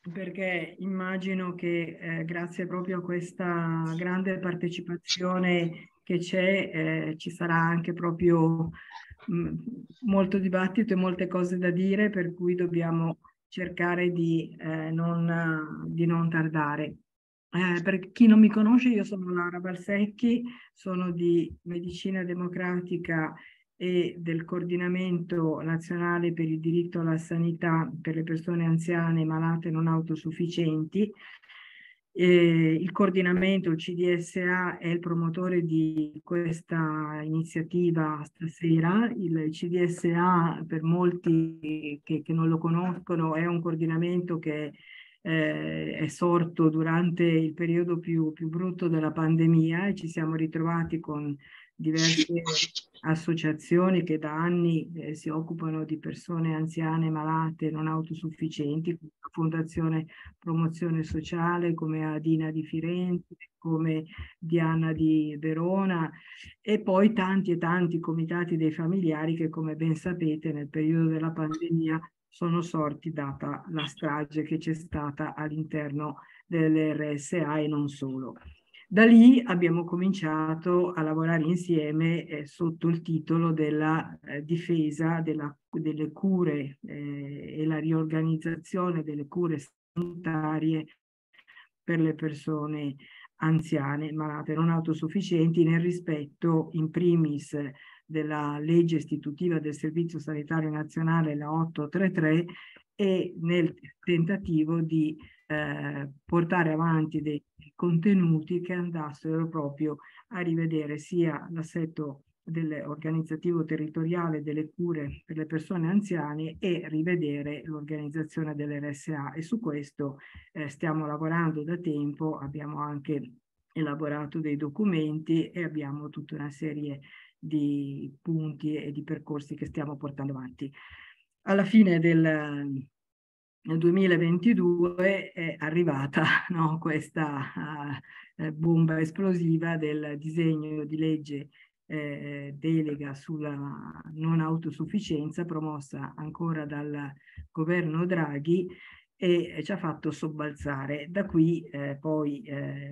perché immagino che grazie proprio a questa grande partecipazione che c'è, ci sarà anche proprio mh, molto dibattito e molte cose da dire, per cui dobbiamo cercare di non tardare. Per chi non mi conosce, io sono Laura Balsecchi, sono di Medicina Democratica e del Coordinamento Nazionale per il Diritto alla Sanità per le persone anziane, malate e non autosufficienti. Il coordinamento, il CDSA, è il promotore di questa iniziativa stasera. Il CDSA, per molti che non lo conoscono, è un coordinamento che è sorto durante il periodo più brutto della pandemia, e ci siamo ritrovati con diverse associazioni che da anni si occupano di persone anziane, malate, non autosufficienti, come la Fondazione Promozione Sociale, come Adina di Firenze, come Diana di Verona, e poi tanti e tanti comitati dei familiari che, come ben sapete, nel periodo della pandemia sono sorti data la strage che c'è stata all'interno delle RSA e non solo. Da lì abbiamo cominciato a lavorare insieme sotto il titolo della difesa delle cure e la riorganizzazione delle cure sanitarie per le persone anziane, malate, non autosufficienti, nel rispetto in primis della legge istitutiva del Servizio Sanitario Nazionale, la 833, e nel tentativo di portare avanti dei contenuti che andassero proprio a rivedere sia l'assetto organizzativo territoriale delle cure per le persone anziane e rivedere l'organizzazione dell'RSA. E su questo stiamo lavorando da tempo, abbiamo anche elaborato dei documenti e abbiamo tutta una serie di punti e di percorsi che stiamo portando avanti. Alla fine del 2022 è arrivata, no, questa bomba esplosiva del disegno di legge delega sulla non autosufficienza, promossa ancora dal governo Draghi, e ci ha fatto sobbalzare. Da qui poi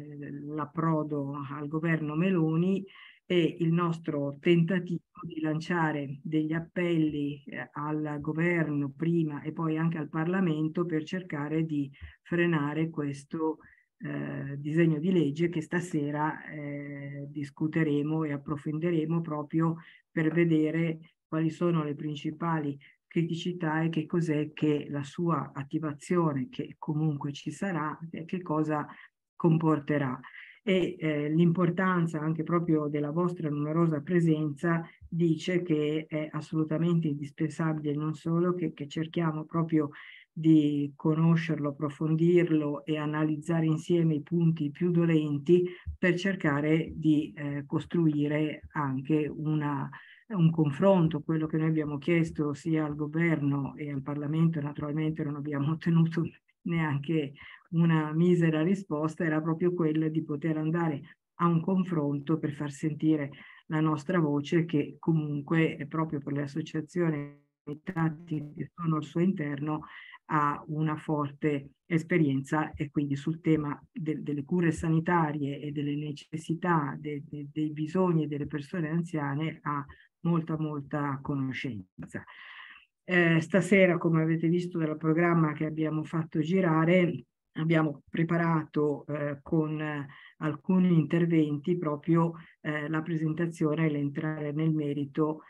l'approdo al governo Meloni e il nostro tentativo di lanciare degli appelli al governo prima e poi anche al Parlamento per cercare di frenare questo disegno di legge che stasera discuteremo e approfondiremo proprio per vedere quali sono le principali criticità e che cos'è che la sua attivazione, che comunque ci sarà, che cosa comporterà. E l'importanza anche proprio della vostra numerosa presenza dice che è assolutamente indispensabile non solo che cerchiamo proprio di conoscerlo, approfondirlo e analizzare insieme i punti più dolenti per cercare di costruire anche un confronto. Quello che noi abbiamo chiesto sia al governo e al Parlamento, naturalmente non abbiamo ottenuto neanche una misera risposta, era proprio quella di poter andare a un confronto per far sentire la nostra voce, che comunque è proprio per le associazioni che sono al suo interno ha una forte esperienza, e quindi sul tema delle cure sanitarie e delle necessità, dei bisogni delle persone anziane ha molta conoscenza. Stasera, come avete visto dal programma che abbiamo fatto girare, abbiamo preparato con alcuni interventi proprio la presentazione e l'entrare nel merito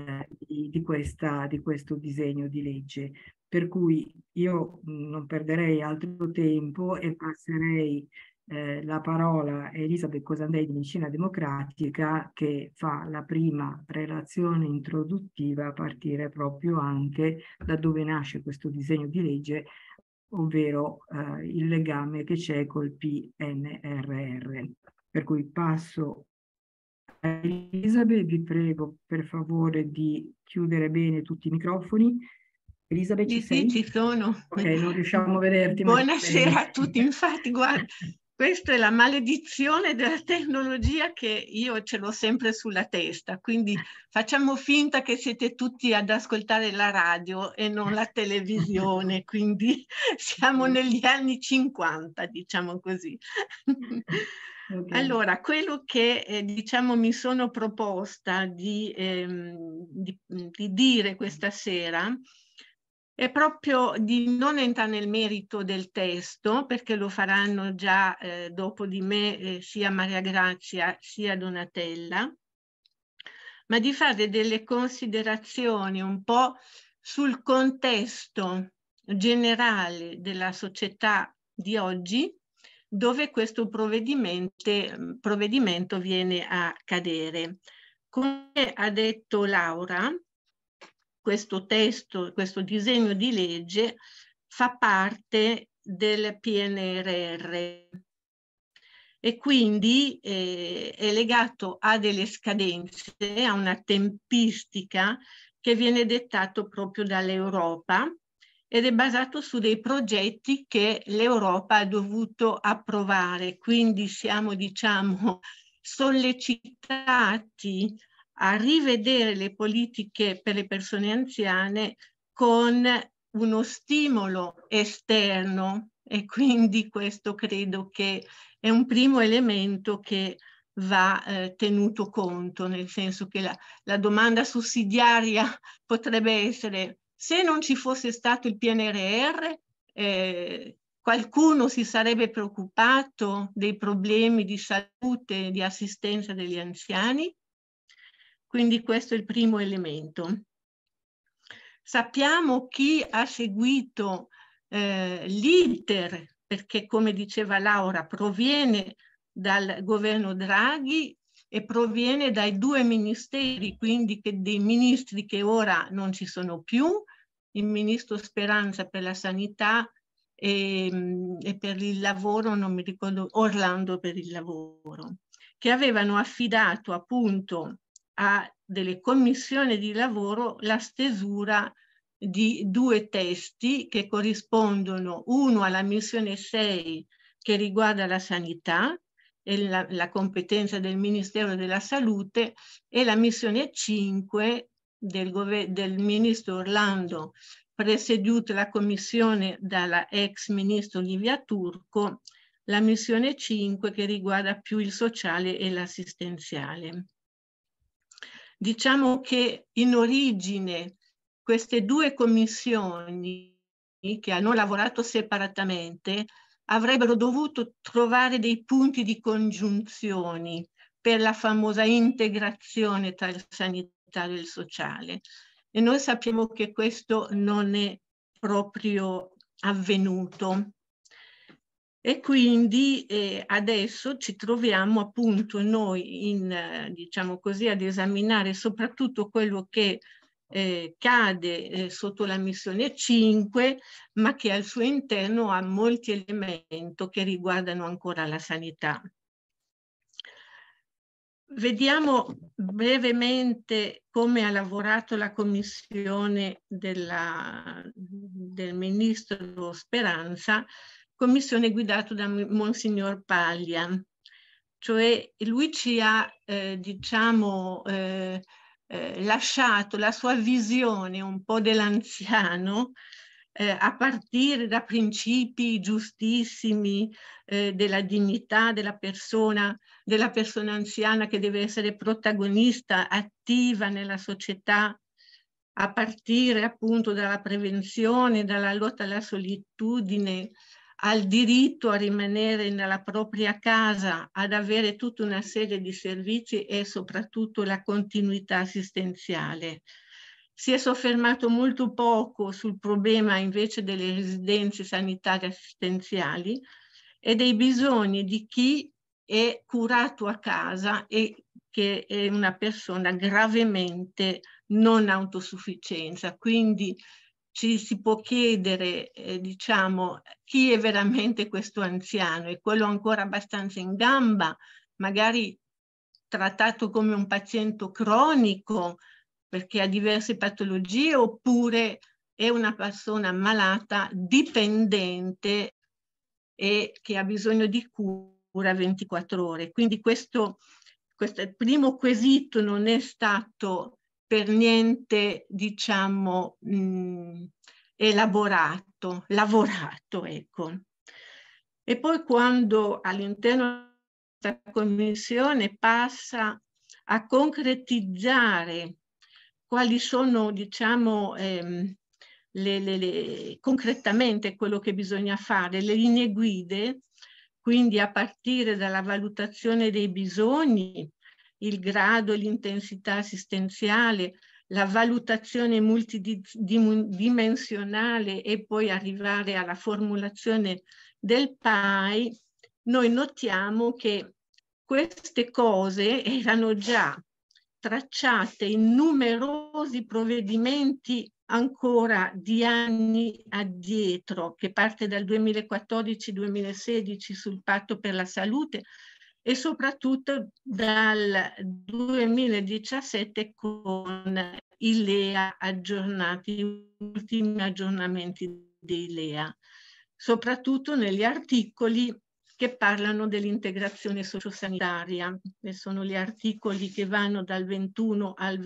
di questo disegno di legge. Per cui io non perderei altro tempo e passerei la parola a Elisabeth Cosandei di Medicina Democratica, che fa la prima relazione introduttiva a partire proprio anche da dove nasce questo disegno di legge, ovvero il legame che c'è col PNRR. Per cui passo a Elisabeth, vi prego per favore di chiudere bene tutti i microfoni. Elisabeth, ci Sì, sei? ci sono. Ok, non riusciamo a vederti, ma ci sei. Buonasera a tutti. Infatti, guarda, Questa è la maledizione della tecnologia, che io ce l'ho sempre sulla testa, quindi facciamo finta che siete tutti ad ascoltare la radio e non la televisione, quindi siamo negli anni 50, diciamo così. Okay. Allora, quello che diciamo mi sono proposta di dire questa sera è proprio di non entrare nel merito del testo, perché lo faranno già dopo di me sia Maria Grazia sia Donatella, ma di fare delle considerazioni un po' sul contesto generale della società di oggi, dove questo provvedimento viene a cadere. Come ha detto Laura, questo testo, questo disegno di legge fa parte del PNRR e quindi è legato a delle scadenze, a una tempistica che viene dettato proprio dall'Europa ed è basato su dei progetti che l'Europa ha dovuto approvare. Quindi siamo, diciamo, sollecitati a rivedere le politiche per le persone anziane con uno stimolo esterno, e quindi questo credo che è un primo elemento che va tenuto conto, nel senso che la domanda sussidiaria potrebbe essere: se non ci fosse stato il PNRR, qualcuno si sarebbe preoccupato dei problemi di salute e di assistenza degli anziani? Quindi questo è il primo elemento. Sappiamo chi ha seguito l'iter, perché come diceva Laura, proviene dal governo Draghi e proviene dai due ministeri, quindi dei ministri che ora non ci sono più, il ministro Speranza per la sanità e per il lavoro, non mi ricordo, Orlando per il lavoro, che avevano affidato appunto a delle commissioni di lavoro la stesura di due testi che corrispondono, uno alla missione 6 che riguarda la sanità e la competenza del Ministero della Salute, e la missione 5 del ministro Orlando, presieduta la commissione dalla ex ministro Livia Turco, la missione 5 che riguarda più il sociale e l'assistenziale. Diciamo che in origine queste due commissioni, che hanno lavorato separatamente, avrebbero dovuto trovare dei punti di congiunzione per la famosa integrazione tra il sanitario e il sociale. E noi sappiamo che questo non è proprio avvenuto. E quindi adesso ci troviamo appunto noi diciamo così, ad esaminare soprattutto quello che cade sotto la missione 5, ma che al suo interno ha molti elementi che riguardano ancora la sanità. Vediamo brevemente come ha lavorato la commissione del ministro Speranza, commissione guidata da Monsignor Paglia. Cioè lui ci ha diciamo lasciato la sua visione un po' dell'anziano a partire da principi giustissimi della dignità della persona anziana, che deve essere protagonista, attiva nella società, a partire appunto dalla prevenzione, dalla lotta alla solitudine, al diritto a rimanere nella propria casa, ad avere tutta una serie di servizi e soprattutto la continuità assistenziale. Si è soffermato molto poco sul problema invece delle residenze sanitarie assistenziali e dei bisogni di chi è curato a casa e che è una persona gravemente non autosufficienza. Quindi ci si può chiedere, diciamo, chi è veramente questo anziano? È quello ancora abbastanza in gamba, magari trattato come un paziente cronico perché ha diverse patologie, oppure è una persona malata, dipendente e che ha bisogno di cura 24 ore. Quindi questo primo quesito non è stato per niente, diciamo, elaborato, lavorato, ecco. E poi quando all'interno della commissione passa a concretizzare quali sono, diciamo, concretamente quello che bisogna fare, le linee guide, quindi a partire dalla valutazione dei bisogni, il grado e l'intensità assistenziale, la valutazione multidimensionale e poi arrivare alla formulazione del PAI, noi notiamo che queste cose erano già tracciate in numerosi provvedimenti ancora di anni addietro, che parte dal 2014-2016 sul Patto per la Salute e soprattutto dal 2017 con i LEA aggiornati, gli ultimi aggiornamenti dei LEA, soprattutto negli articoli che parlano dell'integrazione sociosanitaria, e sono gli articoli che vanno dal 21 al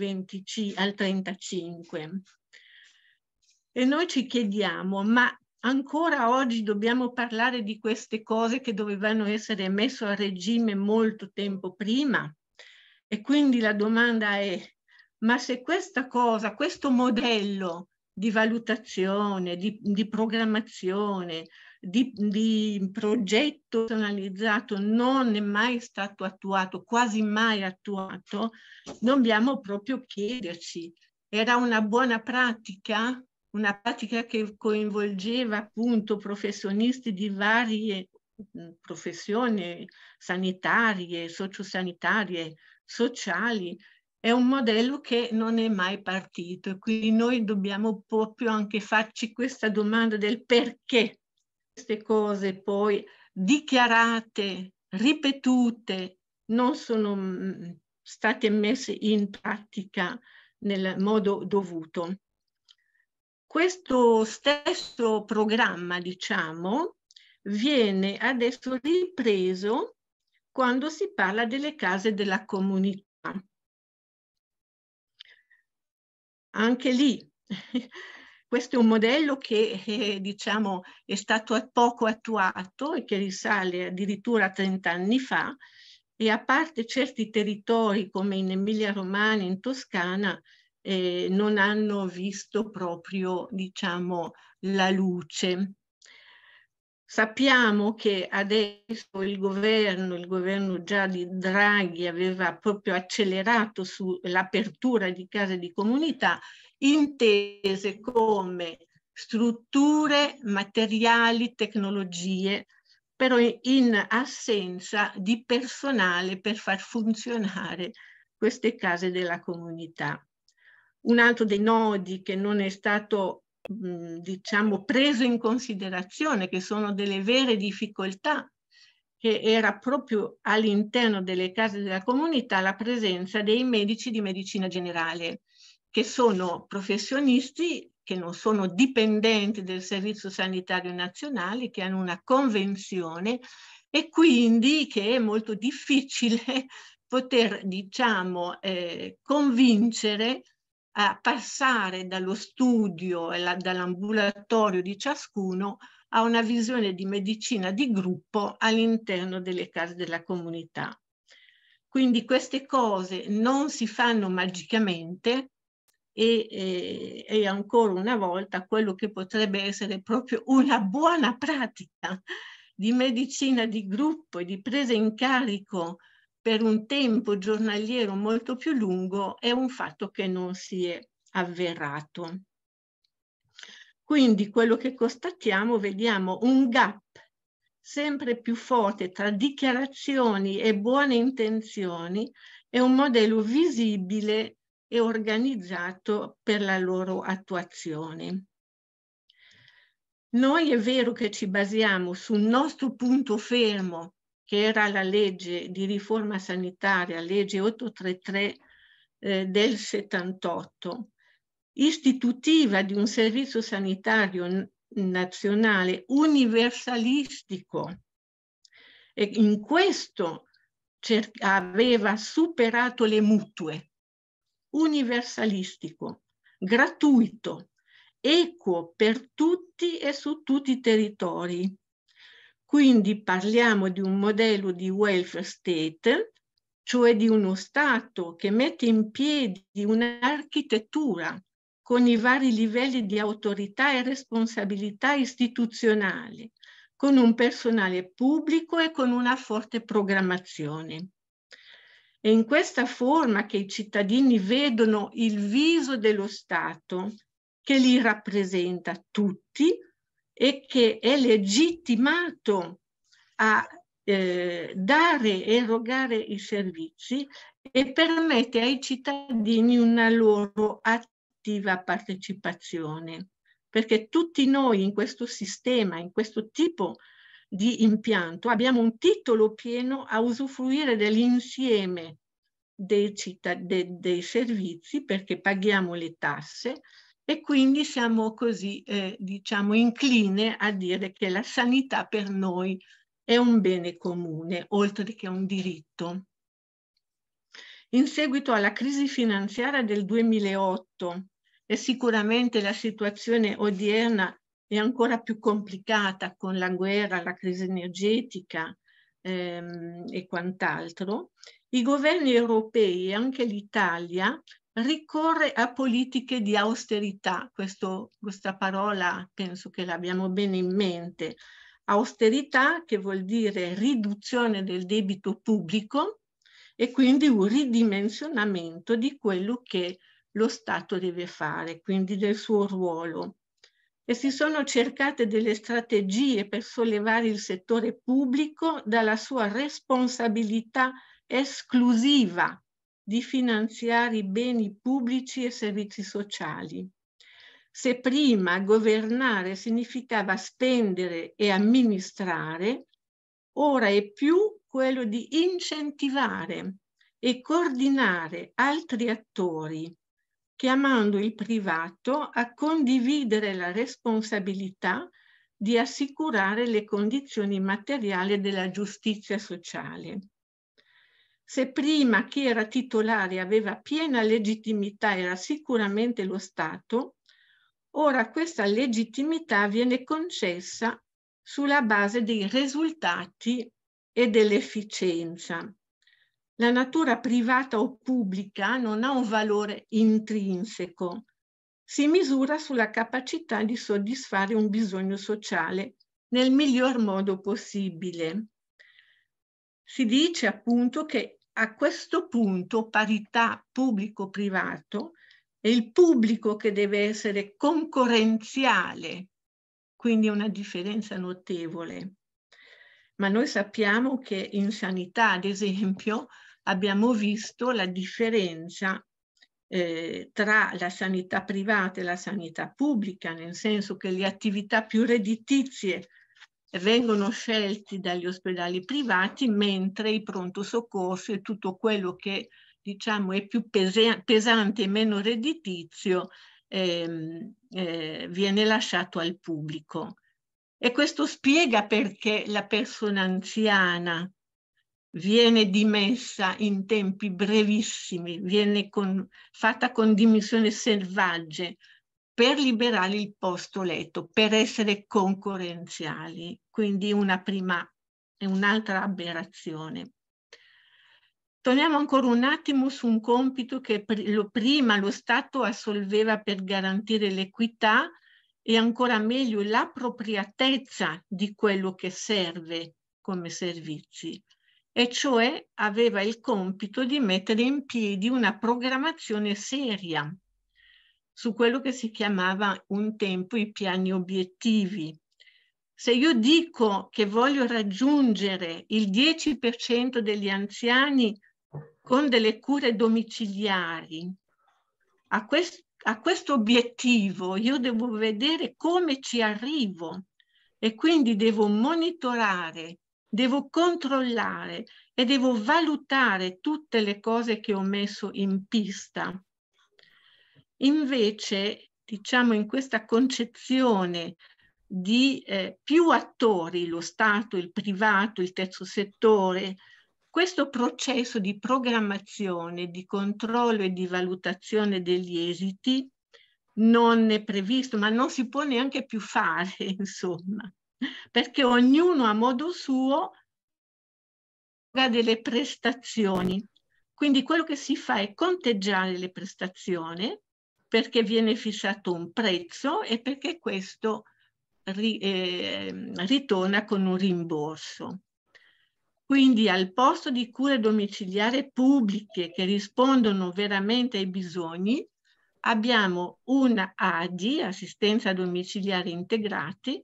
35. E noi ci chiediamo, ma ancora oggi dobbiamo parlare di queste cose che dovevano essere messe a regime molto tempo prima? E quindi la domanda è, ma se questa cosa, questo modello di valutazione, di programmazione, di progetto personalizzato non è mai stato attuato, quasi mai attuato, dobbiamo proprio chiederci, era una buona pratica? Una pratica che coinvolgeva appunto professionisti di varie professioni sanitarie, sociosanitarie, sociali. È un modello che non è mai partito e quindi noi dobbiamo proprio anche farci questa domanda del perché queste cose poi dichiarate, ripetute, non sono state messe in pratica nel modo dovuto. Questo stesso programma, diciamo, viene adesso ripreso quando si parla delle case della comunità. Anche lì, questo è un modello che diciamo, è stato poco attuato e che risale addirittura a 30 anni fa, e a parte certi territori come in Emilia-Romagna, in Toscana, non hanno visto proprio, diciamo, la luce. Sappiamo che adesso il governo già di Draghi aveva proprio accelerato sull'apertura di case di comunità, intese come strutture, materiali, tecnologie, però in assenza di personale per far funzionare queste case della comunità. Un altro dei nodi che non è stato diciamo preso in considerazione, che sono delle vere difficoltà, che era proprio all'interno delle case della comunità la presenza dei medici di medicina generale, che sono professionisti che non sono dipendenti del Servizio Sanitario Nazionale, che hanno una convenzione e quindi che è molto difficile poter, diciamo, convincere a passare dallo studio e dall'ambulatorio di ciascuno a una visione di medicina di gruppo all'interno delle case della comunità. Quindi queste cose non si fanno magicamente e ancora una volta quello che potrebbe essere proprio una buona pratica di medicina di gruppo e di presa in carico per un tempo giornaliero molto più lungo è un fatto che non si è avverato. Quindi quello che constatiamo, vediamo un gap sempre più forte tra dichiarazioni e buone intenzioni e un modello visibile e organizzato per la loro attuazione. Noi è vero che ci basiamo sul nostro punto fermo, che era la legge di riforma sanitaria, legge 833 del 78, istitutiva di un servizio sanitario nazionale universalistico, e in questo aveva superato le mutue, universalistico, gratuito, equo per tutti e su tutti i territori. Quindi parliamo di un modello di welfare state, cioè di uno Stato che mette in piedi un'architettura con i vari livelli di autorità e responsabilità istituzionali, con un personale pubblico e con una forte programmazione. È in questa forma che i cittadini vedono il viso dello Stato che li rappresenta tutti e che è legittimato a dare e erogare i servizi e permette ai cittadini una loro attiva partecipazione. Perché tutti noi in questo sistema, in questo tipo di impianto, abbiamo un titolo pieno a usufruire dell'insieme dei servizi, perché paghiamo le tasse, e quindi siamo così, diciamo, incline a dire che la sanità per noi è un bene comune, oltre che un diritto. In seguito alla crisi finanziaria del 2008, e sicuramente la situazione odierna è ancora più complicata con la guerra, la crisi energetica e quant'altro, i governi europei e anche l'Italia ricorre a politiche di austerità. Questa parola penso che l'abbiamo bene in mente. Austerità, che vuol dire riduzione del debito pubblico e quindi un ridimensionamento di quello che lo Stato deve fare, quindi del suo ruolo. E si sono cercate delle strategie per sollevare il settore pubblico dalla sua responsabilità esclusiva di finanziare i beni pubblici e servizi sociali. Se prima governare significava spendere e amministrare, ora è più quello di incentivare e coordinare altri attori, chiamando il privato a condividere la responsabilità di assicurare le condizioni materiali della giustizia sociale. Se prima chi era titolare aveva piena legittimità era sicuramente lo Stato, ora questa legittimità viene concessa sulla base dei risultati e dell'efficienza. La natura privata o pubblica non ha un valore intrinseco, si misura sulla capacità di soddisfare un bisogno sociale nel miglior modo possibile. Si dice appunto che a questo punto parità pubblico-privato è il pubblico che deve essere concorrenziale, quindi una differenza notevole. Ma noi sappiamo che in sanità, ad esempio, abbiamo visto la differenza tra la sanità privata e la sanità pubblica, nel senso che le attività più redditizie vengono scelti dagli ospedali privati, mentre i pronto soccorso e tutto quello che diciamo è più pesante e meno redditizio viene lasciato al pubblico. E questo spiega perché la persona anziana viene dimessa in tempi brevissimi, viene fatta con dimissioni selvagge per liberare il posto letto, per essere concorrenziali. Quindi una prima e un'altra aberrazione. Torniamo ancora un attimo su un compito che prima lo Stato assolveva per garantire l'equità e ancora meglio l'appropriatezza di quello che serve come servizi, e cioè aveva il compito di mettere in piedi una programmazione seria su quello che si chiamava un tempo i piani obiettivi. Se io dico che voglio raggiungere il 10% degli anziani con delle cure domiciliari, a questo obiettivo io devo vedere come ci arrivo e quindi devo monitorare, devo controllare e devo valutare tutte le cose che ho messo in pista. Invece, diciamo, in questa concezione di più attori, lo Stato, il privato, il terzo settore, questo processo di programmazione, di controllo e di valutazione degli esiti non è previsto, ma non si può neanche più fare, insomma, perché ognuno a modo suo ha delle prestazioni. Quindi quello che si fa è conteggiare le prestazioni, perché viene fissato un prezzo e perché questo ritorna con un rimborso. Quindi al posto di cure domiciliari pubbliche che rispondono veramente ai bisogni, abbiamo una ADI, assistenza domiciliare integrati,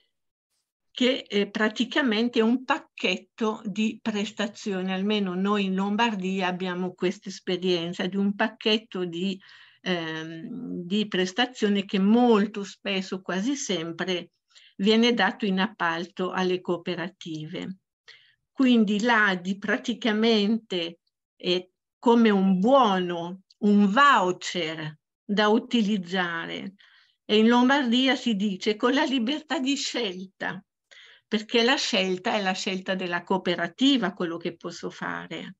che praticamente è un pacchetto di prestazioni. Almeno noi in Lombardia abbiamo questa esperienza di un pacchetto di prestazioni che molto spesso, quasi sempre, viene dato in appalto alle cooperative. Quindi l'ADI praticamente è come un buono, un voucher da utilizzare. E in Lombardia si dice con la libertà di scelta, perché la scelta è la scelta della cooperativa, quello che posso fare.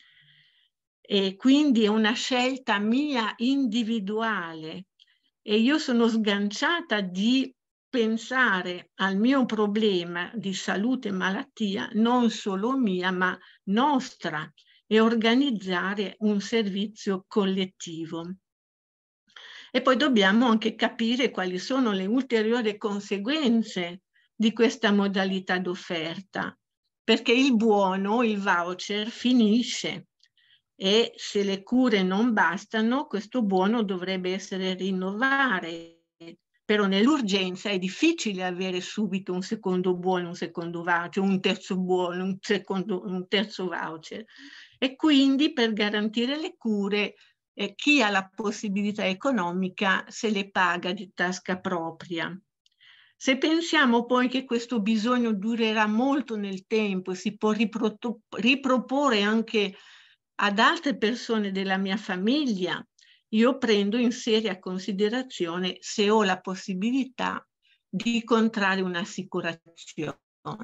E quindi è una scelta mia individuale e io sono sganciata di pensare al mio problema di salute e malattia, non solo mia, ma nostra, e organizzare un servizio collettivo. E poi dobbiamo anche capire quali sono le ulteriori conseguenze di questa modalità d'offerta, perché il buono, il voucher, finisce e se le cure non bastano, questo buono dovrebbe essere rinnovato. Però nell'urgenza è difficile avere subito un secondo buono, un secondo voucher, un terzo buono, un terzo voucher. E quindi per garantire le cure, chi ha la possibilità economica se le paga di tasca propria. Se pensiamo poi che questo bisogno durerà molto nel tempo e si può riproporre anche ad altre persone della mia famiglia, io prendo in seria considerazione se ho la possibilità di contrarre un'assicurazione.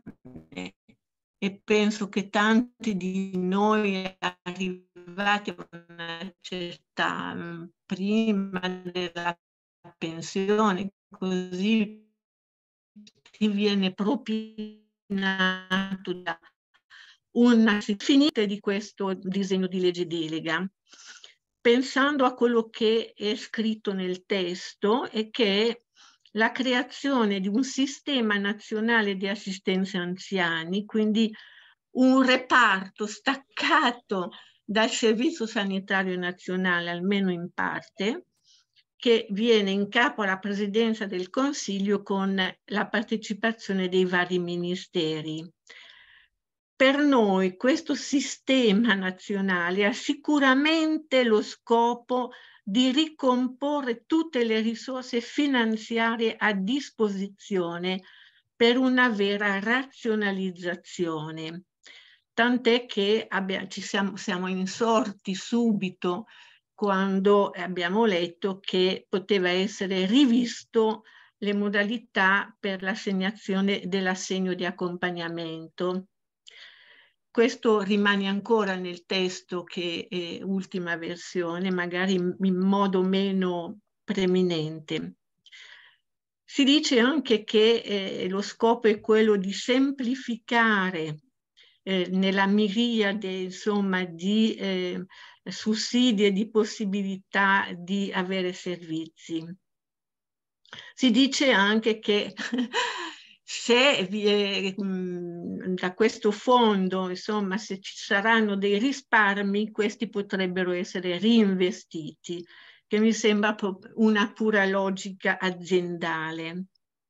E penso che tanti di noi arrivati a una certa prima della pensione, così ti viene propinato da una finita di questo disegno di legge delega, pensando a quello che è scritto nel testo e che è la creazione di un sistema nazionale di assistenza anziani, quindi un reparto staccato dal Servizio Sanitario Nazionale, almeno in parte, che viene in capo alla Presidenza del Consiglio con la partecipazione dei vari ministeri. Per noi questo sistema nazionale ha sicuramente lo scopo di ricomporre tutte le risorse finanziarie a disposizione per una vera razionalizzazione. Tant'è che siamo insorti subito quando abbiamo letto che poteva essere rivisto le modalità per l'assegnazione dell'assegno di accompagnamento. Questo rimane ancora nel testo che è ultima versione, magari in modo meno preminente. Si dice anche che lo scopo è quello di semplificare nella miriade, insomma, di sussidi e di possibilità di avere servizi. Si dice anche che se da questo fondo, insomma, se ci saranno dei risparmi, questi potrebbero essere reinvestiti, che mi sembra una pura logica aziendale.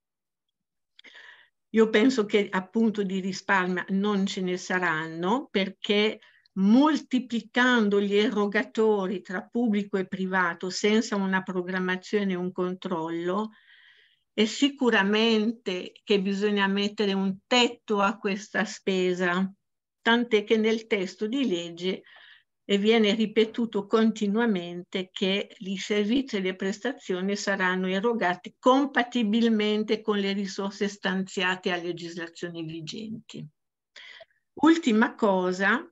Io penso che appunto di risparmio non ce ne saranno, perché moltiplicando gli erogatori tra pubblico e privato senza una programmazione e un controllo, è sicuramente che bisogna mettere un tetto a questa spesa, tant'è che nel testo di legge e viene ripetuto continuamente che i servizi e le prestazioni saranno erogati compatibilmente con le risorse stanziate a legislazioni vigenti. Ultima cosa,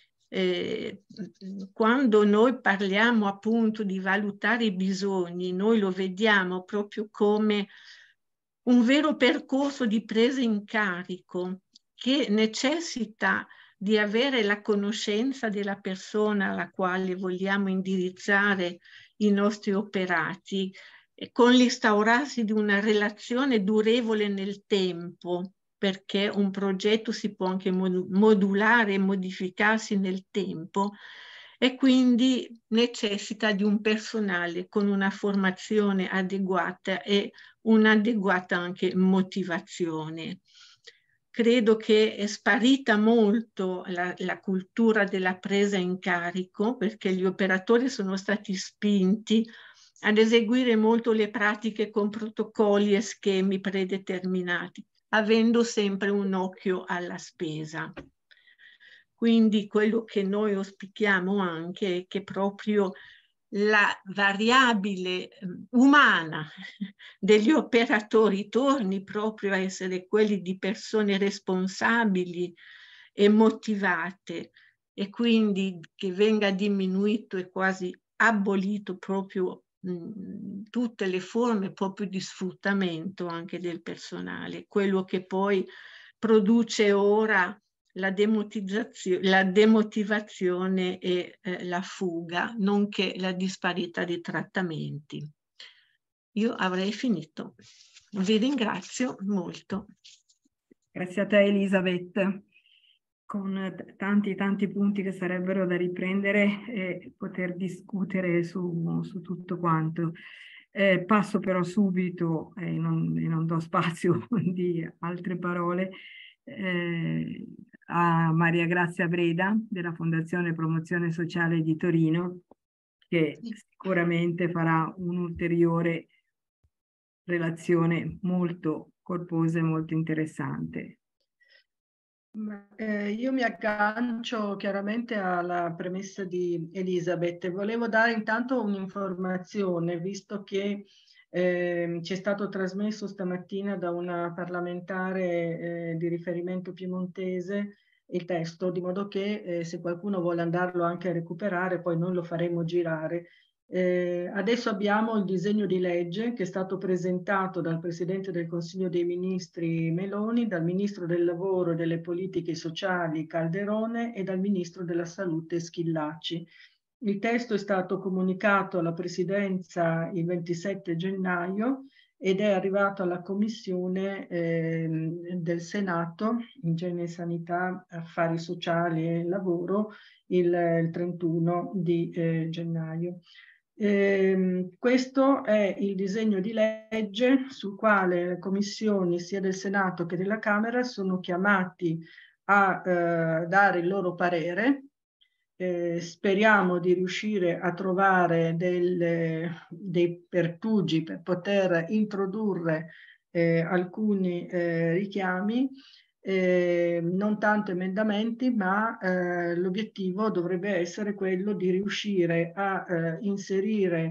quando noi parliamo appunto di valutare i bisogni, noi lo vediamo proprio come un vero percorso di presa in carico che necessita di avere la conoscenza della persona alla quale vogliamo indirizzare i nostri operati, con l'instaurarsi di una relazione durevole nel tempo, perché un progetto si può anche modulare e modificarsi nel tempo, e quindi necessita di un personale con una formazione adeguata e un'adeguata anche motivazione. Credo che è sparita molto la cultura della presa in carico, perché gli operatori sono stati spinti ad eseguire molto le pratiche con protocolli e schemi predeterminati, avendo sempre un occhio alla spesa. Quindi quello che noi auspichiamo anche è che proprio la variabile umana degli operatori torni proprio a essere quelli di persone responsabili e motivate, e quindi che venga diminuito e quasi abolito proprio tutte le forme proprio di sfruttamento anche del personale, quello che poi produce ora la demotivazione e la fuga, nonché la disparità di trattamenti. Io avrei finito. Vi ringrazio molto. Grazie a te, Elisabeth, con tanti punti che sarebbero da riprendere e poter discutere su tutto quanto. Passo però subito, e non do spazio di altre parole, a Maria Grazia Breda della Fondazione Promozione Sociale di Torino, che sicuramente farà un'ulteriore relazione molto corposa e molto interessante. Io mi aggancio chiaramente alla premessa di Elisabeth. Volevo dare intanto un'informazione, visto che ci è stato trasmesso stamattina da una parlamentare di riferimento piemontese il testo, di modo che se qualcuno vuole andarlo anche a recuperare, poi noi lo faremo girare. Adesso abbiamo il disegno di legge che è stato presentato dal Presidente del Consiglio dei Ministri Meloni, dal Ministro del Lavoro e delle Politiche Sociali Calderone e dal Ministro della Salute Schillaci. Il testo è stato comunicato alla Presidenza il 27 gennaio ed è arrivato alla Commissione del Senato, Igiene, Sanità, Affari Sociali e Lavoro, il 31 di gennaio. Questo è il disegno di legge sul quale le commissioni sia del Senato che della Camera sono chiamati a dare il loro parere. Speriamo di riuscire a trovare dei pertugi per poter introdurre alcuni richiami. Non tanto emendamenti, ma l'obiettivo dovrebbe essere quello di riuscire a inserire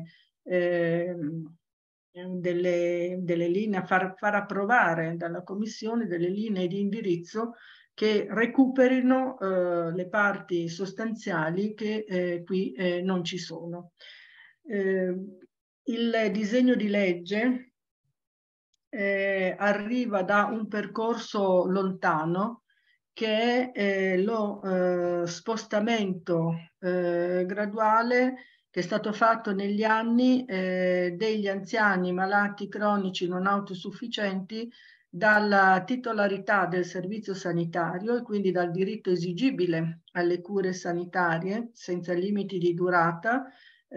delle linee, far approvare dalla Commissione delle linee di indirizzo che recuperino le parti sostanziali che qui non ci sono. Il disegno di legge arriva da un percorso lontano che è lo spostamento graduale che è stato fatto negli anni degli anziani malati cronici non autosufficienti dalla titolarità del servizio sanitario e quindi dal diritto esigibile alle cure sanitarie senza limiti di durata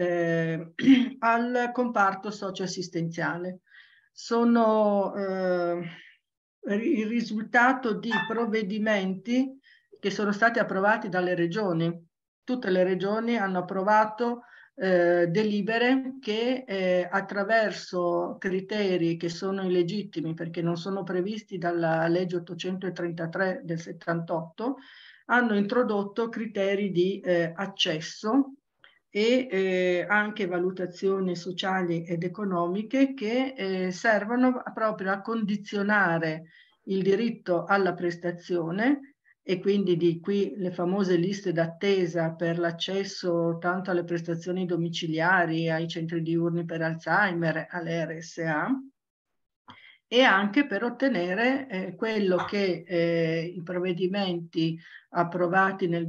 al comparto socioassistenziale. Sono il risultato di provvedimenti che sono stati approvati dalle regioni. Tutte le regioni hanno approvato delibere che attraverso criteri che sono illegittimi perché non sono previsti dalla legge 833 del 78 hanno introdotto criteri di accesso e anche valutazioni sociali ed economiche che servono proprio a condizionare il diritto alla prestazione, e quindi di qui le famose liste d'attesa per l'accesso tanto alle prestazioni domiciliari, ai centri diurni per Alzheimer, alle RSA, e anche per ottenere quello che i provvedimenti approvati nel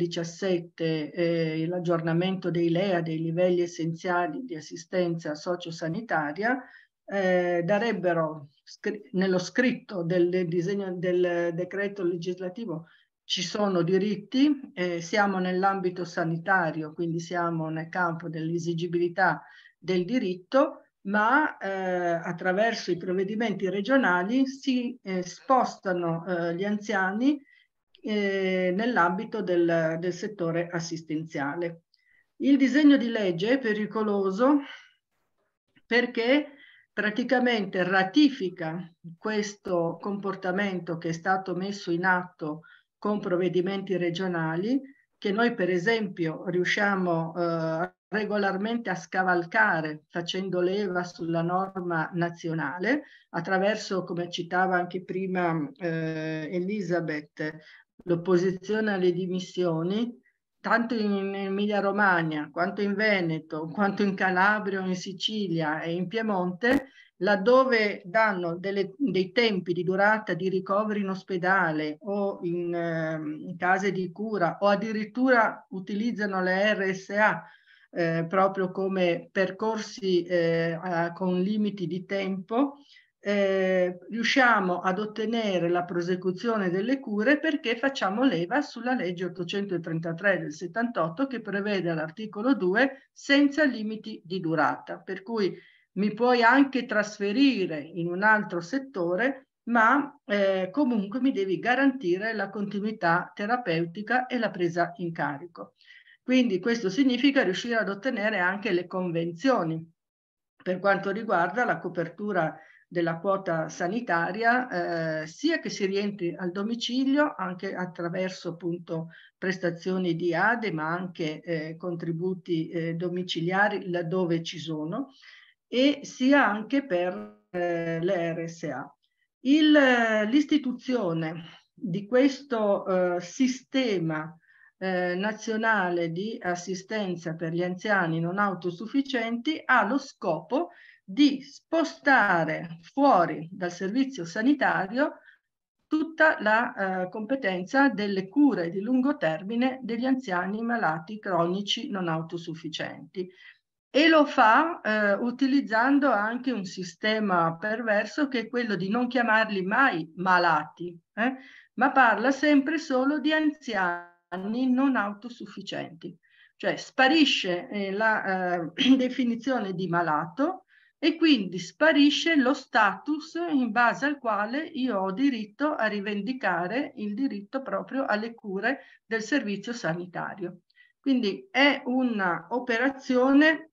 2017, l'aggiornamento dei LEA, dei livelli essenziali di assistenza sociosanitaria, darebbero nello scritto del disegno del decreto legislativo. Ci sono diritti, siamo nell'ambito sanitario, quindi siamo nel campo dell'esigibilità del diritto, ma attraverso i provvedimenti regionali si spostano gli anziani nell'ambito del settore assistenziale. Il disegno di legge è pericoloso perché praticamente ratifica questo comportamento che è stato messo in atto con provvedimenti regionali, che noi per esempio riusciamo regolarmente a scavalcare facendo leva sulla norma nazionale attraverso, come citava anche prima Elisabeth, l'opposizione alle dimissioni, tanto in Emilia-Romagna, quanto in Veneto, quanto in Calabria, in Sicilia e in Piemonte, laddove danno dei tempi di durata di ricovero in ospedale o in case di cura, o addirittura utilizzano le RSA proprio come percorsi con limiti di tempo, riusciamo ad ottenere la prosecuzione delle cure perché facciamo leva sulla legge 833 del 78, che prevede all'articolo 2 senza limiti di durata, per cui mi puoi anche trasferire in un altro settore, ma comunque mi devi garantire la continuità terapeutica e la presa in carico. Quindi questo significa riuscire ad ottenere anche le convenzioni per quanto riguarda la copertura della quota sanitaria, sia che si rientri al domicilio, anche attraverso appunto prestazioni di ADE, ma anche contributi domiciliari laddove ci sono, e sia anche per le RSA. L'istituzione di questo sistema nazionale di assistenza per gli anziani non autosufficienti ha lo scopo di spostare fuori dal servizio sanitario tutta la competenza delle cure di lungo termine degli anziani malati cronici non autosufficienti. E lo fa utilizzando anche un sistema perverso, che è quello di non chiamarli mai malati, ma parla sempre solo di anziani non autosufficienti. Cioè sparisce la definizione di malato e quindi sparisce lo status in base al quale io ho diritto a rivendicare il diritto proprio alle cure del servizio sanitario. Quindi è un'operazione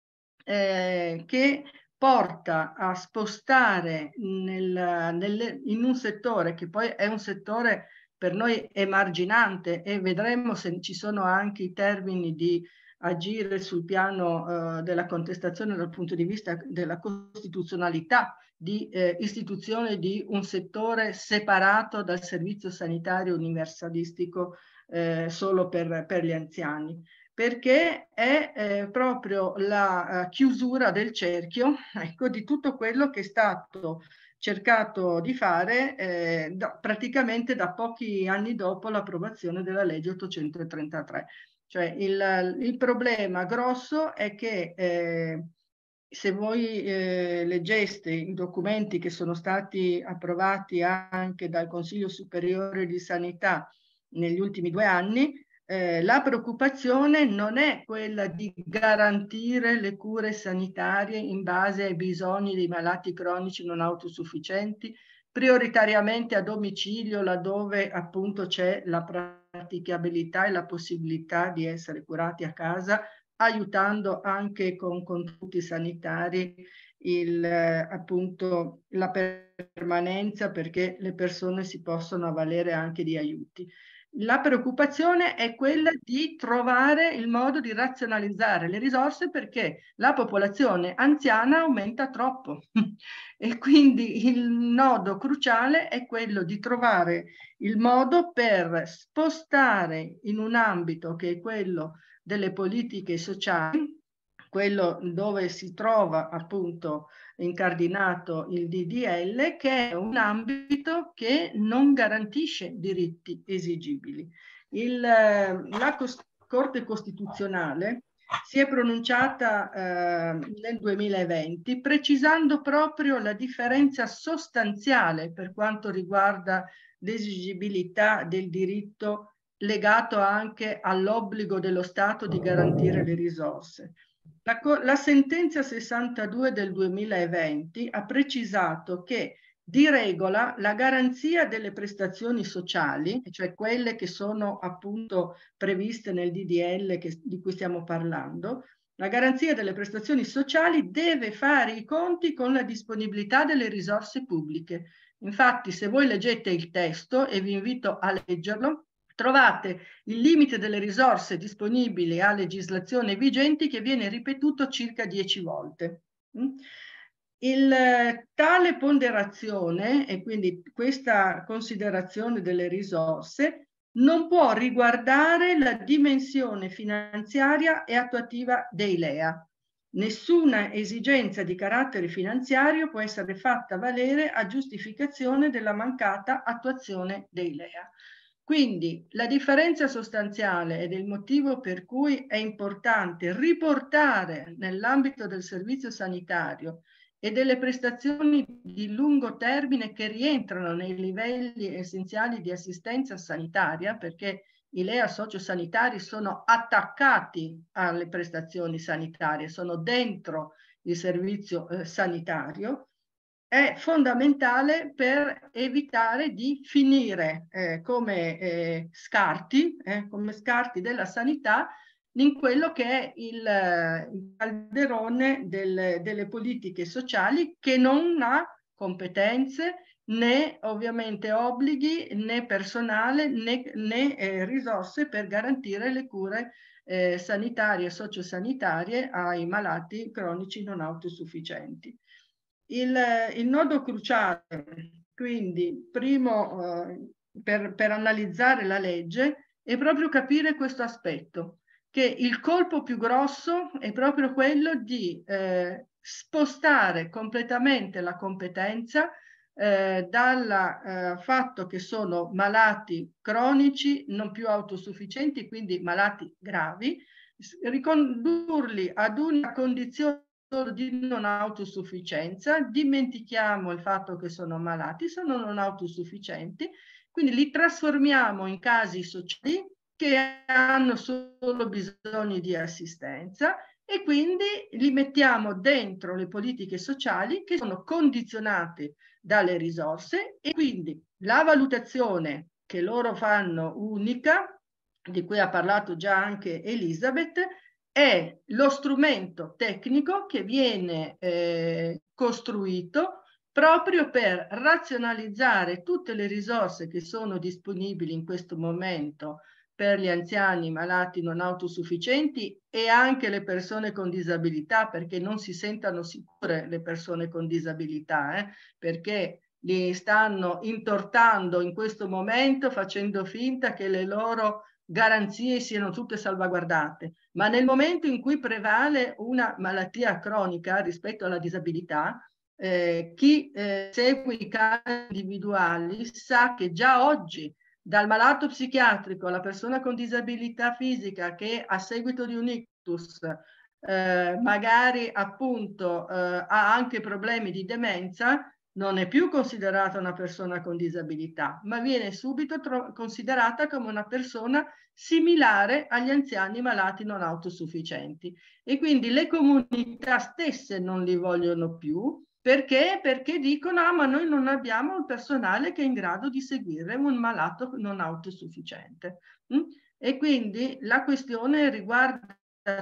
che porta a spostare in un settore che poi è un settore per noi emarginante, e vedremo se ci sono anche i termini di agire sul piano della contestazione dal punto di vista della costituzionalità di istituzione di un settore separato dal servizio sanitario universalistico solo per gli anziani, perché è proprio la chiusura del cerchio, ecco, di tutto quello che è stato cercato di fare praticamente da pochi anni dopo l'approvazione della legge 833. Cioè il problema grosso è che se voi leggeste i documenti che sono stati approvati anche dal Consiglio Superiore di Sanità negli ultimi 2 anni, la preoccupazione non è quella di garantire le cure sanitarie in base ai bisogni dei malati cronici non autosufficienti, prioritariamente a domicilio, laddove appunto c'è la praticabilità e la possibilità di essere curati a casa, aiutando anche con contributi sanitari appunto la permanenza, perché le persone si possono avvalere anche di aiuti. La preoccupazione è quella di trovare il modo di razionalizzare le risorse, perché la popolazione anziana aumenta troppo e quindi il nodo cruciale è quello di trovare il modo per spostare in un ambito che è quello delle politiche sociali, quello dove si trova appunto incardinato il DDL, che è un ambito che non garantisce diritti esigibili. La Corte Costituzionale si è pronunciata nel 2020 precisando proprio la differenza sostanziale per quanto riguarda l'esigibilità del diritto legato anche all'obbligo dello Stato di garantire le risorse. La sentenza 62 del 2020 ha precisato che di regola la garanzia delle prestazioni sociali, cioè quelle che sono appunto previste nel DDL di cui stiamo parlando, la garanzia delle prestazioni sociali deve fare i conti con la disponibilità delle risorse pubbliche. Infatti, se voi leggete il testo, e vi invito a leggerlo, trovate il limite delle risorse disponibili a legislazione vigenti che viene ripetuto circa 10 volte. Tale ponderazione, e quindi questa considerazione delle risorse, non può riguardare la dimensione finanziaria e attuativa dei LEA. Nessuna esigenza di carattere finanziario può essere fatta valere a giustificazione della mancata attuazione dei LEA. Quindi la differenza sostanziale ed il motivo per cui è importante riportare nell'ambito del servizio sanitario e delle prestazioni di lungo termine che rientrano nei livelli essenziali di assistenza sanitaria, perché i LEA sociosanitari sono attaccati alle prestazioni sanitarie, sono dentro il servizio sanitario, è fondamentale per evitare di finire come scarti della sanità in quello che è il calderone delle politiche sociali, che non ha competenze né ovviamente obblighi né personale né risorse per garantire le cure sanitarie e sociosanitarie ai malati cronici non autosufficienti. Il nodo cruciale, quindi, primo, per analizzare la legge, è proprio capire questo aspetto, che il colpo più grosso è proprio quello di spostare completamente la competenza dal fatto che sono malati cronici non più autosufficienti, quindi malati gravi, ricondurli ad una condizione di non autosufficienza, dimentichiamo il fatto che sono malati, sono non autosufficienti, quindi li trasformiamo in casi sociali che hanno solo bisogno di assistenza, e quindi li mettiamo dentro le politiche sociali che sono condizionate dalle risorse, e quindi la valutazione che loro fanno unica, di cui ha parlato già anche Elisabeth, è lo strumento tecnico che viene costruito proprio per razionalizzare tutte le risorse che sono disponibili in questo momento per gli anziani malati non autosufficienti e anche le persone con disabilità, perché non si sentano sicure le persone con disabilità, perché li stanno intortando in questo momento facendo finta che le loro garanzie siano tutte salvaguardate, ma nel momento in cui prevale una malattia cronica rispetto alla disabilità, chi segue i casi individuali sa che già oggi, dal malato psichiatrico alla persona con disabilità fisica che a seguito di un ictus magari appunto ha anche problemi di demenza, non è più considerata una persona con disabilità, ma viene subito considerata come una persona similare agli anziani malati non autosufficienti. E quindi le comunità stesse non li vogliono più. Perché? Perché dicono: ah, ma noi non abbiamo il personale che è in grado di seguire un malato non autosufficiente. E quindi la questione riguarda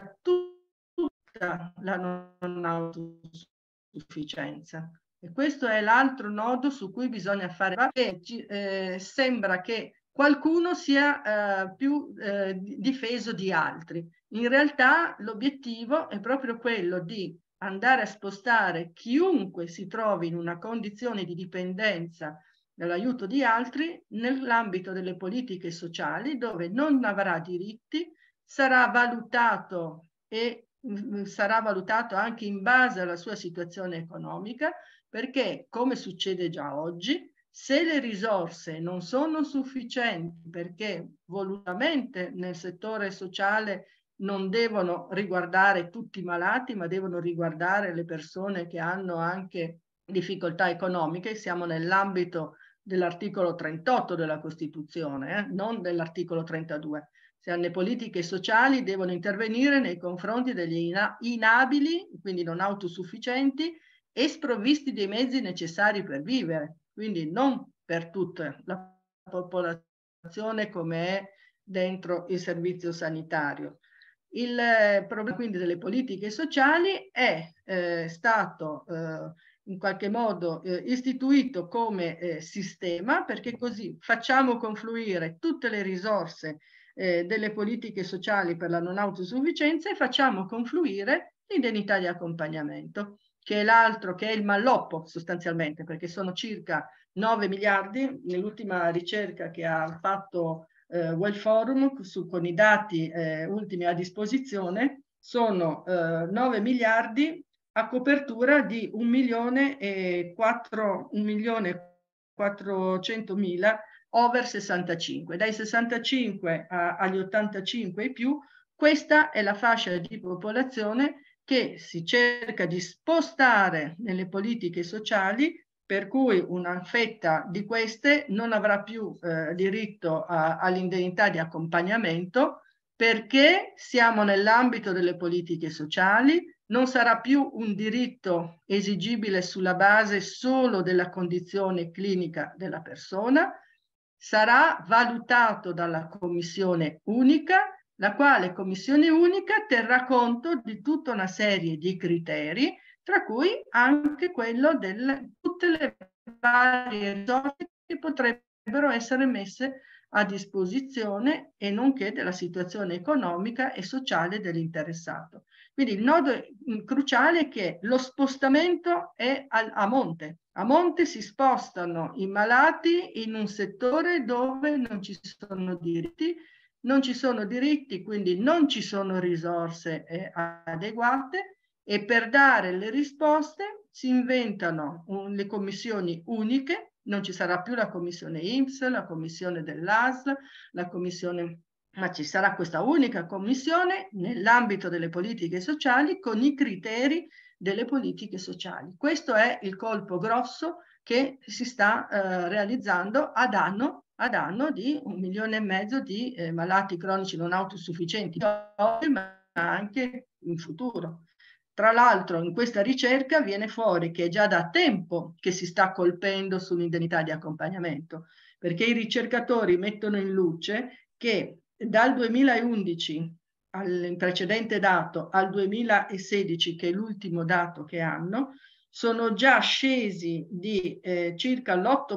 tutta la non autosufficienza. E questo è l'altro nodo su cui bisogna fare. Sembra che qualcuno sia più difeso di altri. In realtà l'obiettivo è proprio quello di andare a spostare chiunque si trovi in una condizione di dipendenza dall'aiuto di altri nell'ambito delle politiche sociali, dove non avrà diritti, sarà valutato e sarà valutato anche in base alla sua situazione economica, perché, come succede già oggi, se le risorse non sono sufficienti, perché volutamente nel settore sociale non devono riguardare tutti i malati, ma devono riguardare le persone che hanno anche difficoltà economiche, siamo nell'ambito dell'articolo 38 della Costituzione, non dell'articolo 32. Le politiche sociali devono intervenire nei confronti degli inabili, quindi non autosufficienti, e sprovvisti dei mezzi necessari per vivere, quindi non per tutta la popolazione come è dentro il servizio sanitario. Il problema quindi delle politiche sociali è stato in qualche modo istituito come sistema, perché così facciamo confluire tutte le risorse delle politiche sociali per la non autosufficienza e facciamo confluire l'indennità di accompagnamento, che è l'altro, che è il malloppo sostanzialmente, perché sono circa 9 miliardi, nell'ultima ricerca che ha fatto World Forum con i dati ultimi a disposizione, sono 9 miliardi a copertura di 1.400.000 over 65. Dai 65 agli 85 e più, questa è la fascia di popolazione che si cerca di spostare nelle politiche sociali, per cui una fetta di queste non avrà più diritto all'indennità di accompagnamento, perché siamo nell'ambito delle politiche sociali, non sarà più un diritto esigibile sulla base solo della condizione clinica della persona, sarà valutato dalla commissione unica, la quale commissione unica terrà conto di tutta una serie di criteri, tra cui anche quello di tutte le varie risorse che potrebbero essere messe a disposizione e nonché della situazione economica e sociale dell'interessato. Quindi il nodo cruciale è che lo spostamento è a monte. A monte si spostano i malati in un settore dove non ci sono diritti, quindi non ci sono risorse adeguate, e per dare le risposte si inventano le commissioni uniche, non ci sarà più la commissione INPS, la commissione dell'ASL, ma ci sarà questa unica commissione nell'ambito delle politiche sociali con i criteri delle politiche sociali. Questo è il colpo grosso che si sta realizzando a danno di 1,5 milioni di malati cronici non autosufficienti oggi, ma anche in futuro. Tra l'altro in questa ricerca viene fuori che è già da tempo che si sta colpendo sull'indennità di accompagnamento, perché i ricercatori mettono in luce che dal 2011 al precedente dato al 2016, che è l'ultimo dato che hanno, sono già scesi di circa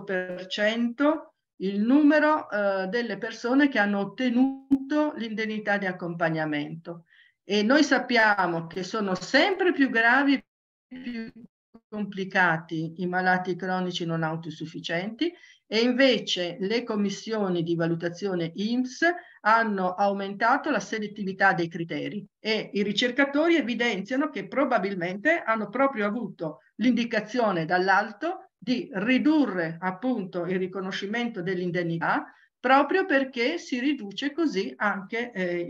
l'8% il numero delle persone che hanno ottenuto l'indennità di accompagnamento. E noi sappiamo che sono sempre più gravi, più complicati i malati cronici non autosufficienti, e invece le commissioni di valutazione INPS hanno aumentato la selettività dei criteri, e i ricercatori evidenziano che probabilmente hanno proprio avuto l'indicazione dall'alto di ridurre appunto il riconoscimento dell'indennità, proprio perché si riduce così anche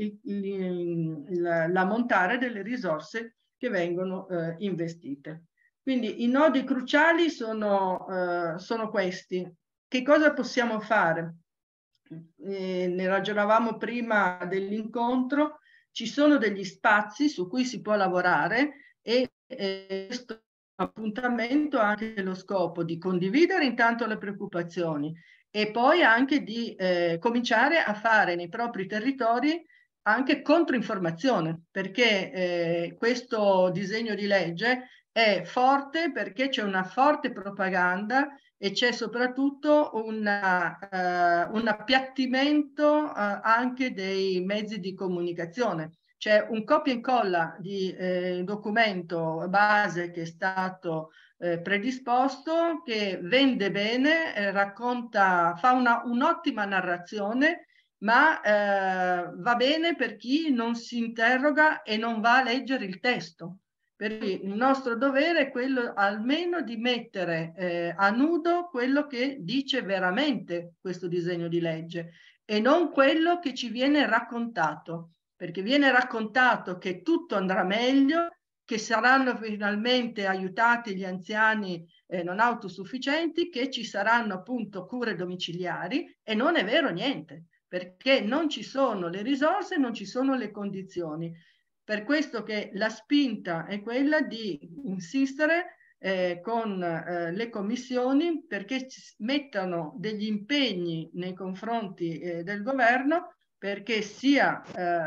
l'ammontare delle risorse che vengono investite. Quindi i nodi cruciali sono questi. Che cosa possiamo fare? Ne ragionavamo prima dell'incontro, ci sono degli spazi su cui si può lavorare, e questo appuntamento ha anche lo scopo di condividere intanto le preoccupazioni e poi anche di cominciare a fare nei propri territori anche controinformazione, perché questo disegno di legge è forte perché c'è una forte propaganda e c'è soprattutto un appiattimento anche dei mezzi di comunicazione. C'è un copia e incolla di documento base che è stato predisposto, che vende bene, racconta, fa un'ottima narrazione, ma va bene per chi non si interroga e non va a leggere il testo. Per cui il nostro dovere è quello almeno di mettere a nudo quello che dice veramente questo disegno di legge e non quello che ci viene raccontato, perché viene raccontato che tutto andrà meglio, che saranno finalmente aiutati gli anziani non autosufficienti, che ci saranno appunto cure domiciliari, e non è vero niente, perché non ci sono le risorse, non ci sono le condizioni. Per questo che la spinta è quella di insistere con le commissioni perché mettano degli impegni nei confronti del governo perché sia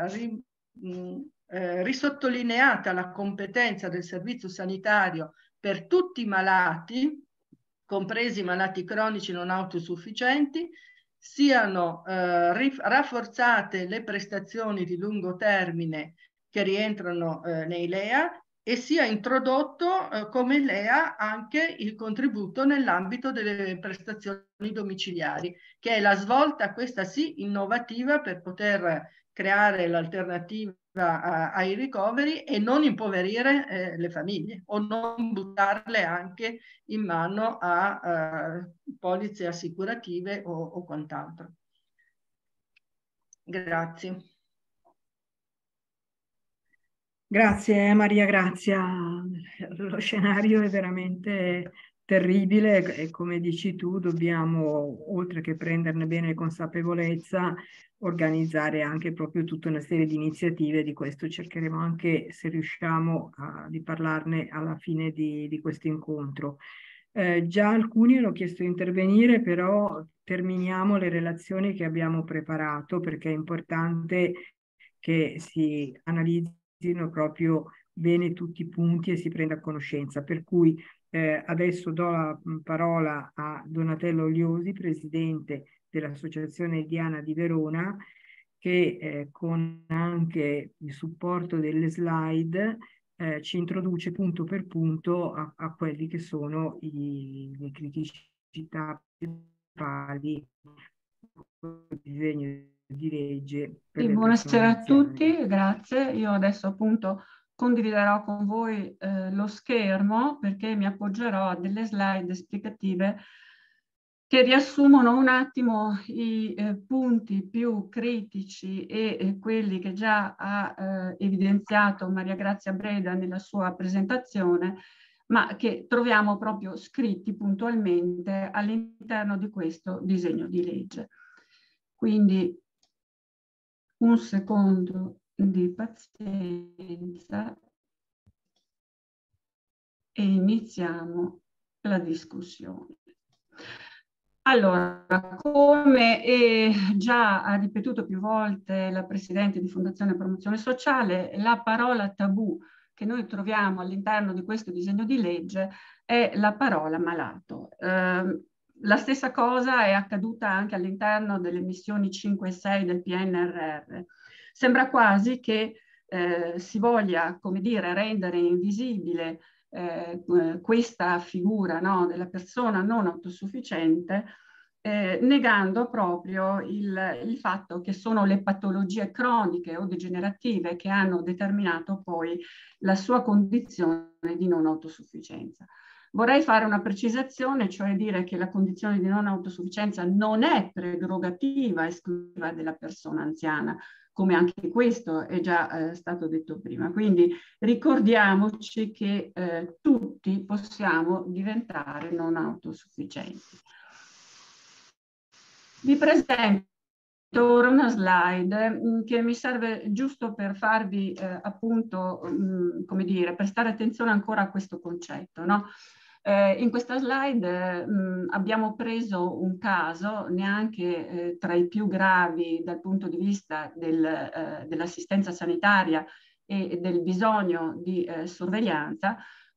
risottolineata la competenza del servizio sanitario per tutti i malati, compresi i malati cronici non autosufficienti, siano rafforzate le prestazioni di lungo termine che rientrano nei LEA e sia introdotto come LEA anche il contributo nell'ambito delle prestazioni domiciliari, che è la svolta, questa sì, innovativa per poter creare l'alternativa ai ricoveri e non impoverire le famiglie o non buttarle anche in mano a polizze assicurative o quant'altro. Grazie. Grazie Maria Grazia, lo scenario è veramente terribile e come dici tu dobbiamo, oltre che prenderne bene consapevolezza, organizzare anche proprio tutta una serie di iniziative. Di questo cercheremo anche, se riusciamo, di parlarne alla fine di questo incontro. Già alcuni hanno chiesto di intervenire, però terminiamo le relazioni che abbiamo preparato perché è importante che si analizzino proprio bene tutti i punti e si prenda conoscenza. Per cui adesso do la parola a Donatello Oliosi, presidente dell'Associazione Diana di Verona, che con anche il supporto delle slide ci introduce punto per punto a quelli che sono le criticità principali del disegno di legge per le buonasera a tutti, anziane. grazie. Io adesso appunto condividerò con voi lo schermo perché mi appoggerò a delle slide esplicative che riassumono un attimo i punti più critici e quelli che già ha evidenziato Maria Grazia Breda nella sua presentazione, ma che troviamo proprio scritti puntualmente all'interno di questo disegno di legge. Quindi un secondo di pazienza e iniziamo la discussione. Allora, come già ha ripetuto più volte la Presidente di Fondazione Promozione Sociale, la parola tabù che noi troviamo all'interno di questo disegno di legge è la parola malato. La stessa cosa è accaduta anche all'interno delle missioni 5 e 6 del PNRR. Sembra quasi che si voglia, come dire, rendere invisibile questa figura, no, della persona non autosufficiente, negando proprio il fatto che sono le patologie croniche o degenerative che hanno determinato poi la sua condizione di non autosufficienza. Vorrei fare una precisazione, cioè dire che la condizione di non autosufficienza non è prerogativa esclusiva della persona anziana, come anche questo è già stato detto prima. Quindi ricordiamoci che tutti possiamo diventare non autosufficienti. Vi presento ora una slide che mi serve giusto per farvi appunto, come dire, prestare attenzione ancora a questo concetto, no? In questa slide abbiamo preso un caso neanche tra i più gravi dal punto di vista dell'assistenza sanitaria e del bisogno di sorveglianza,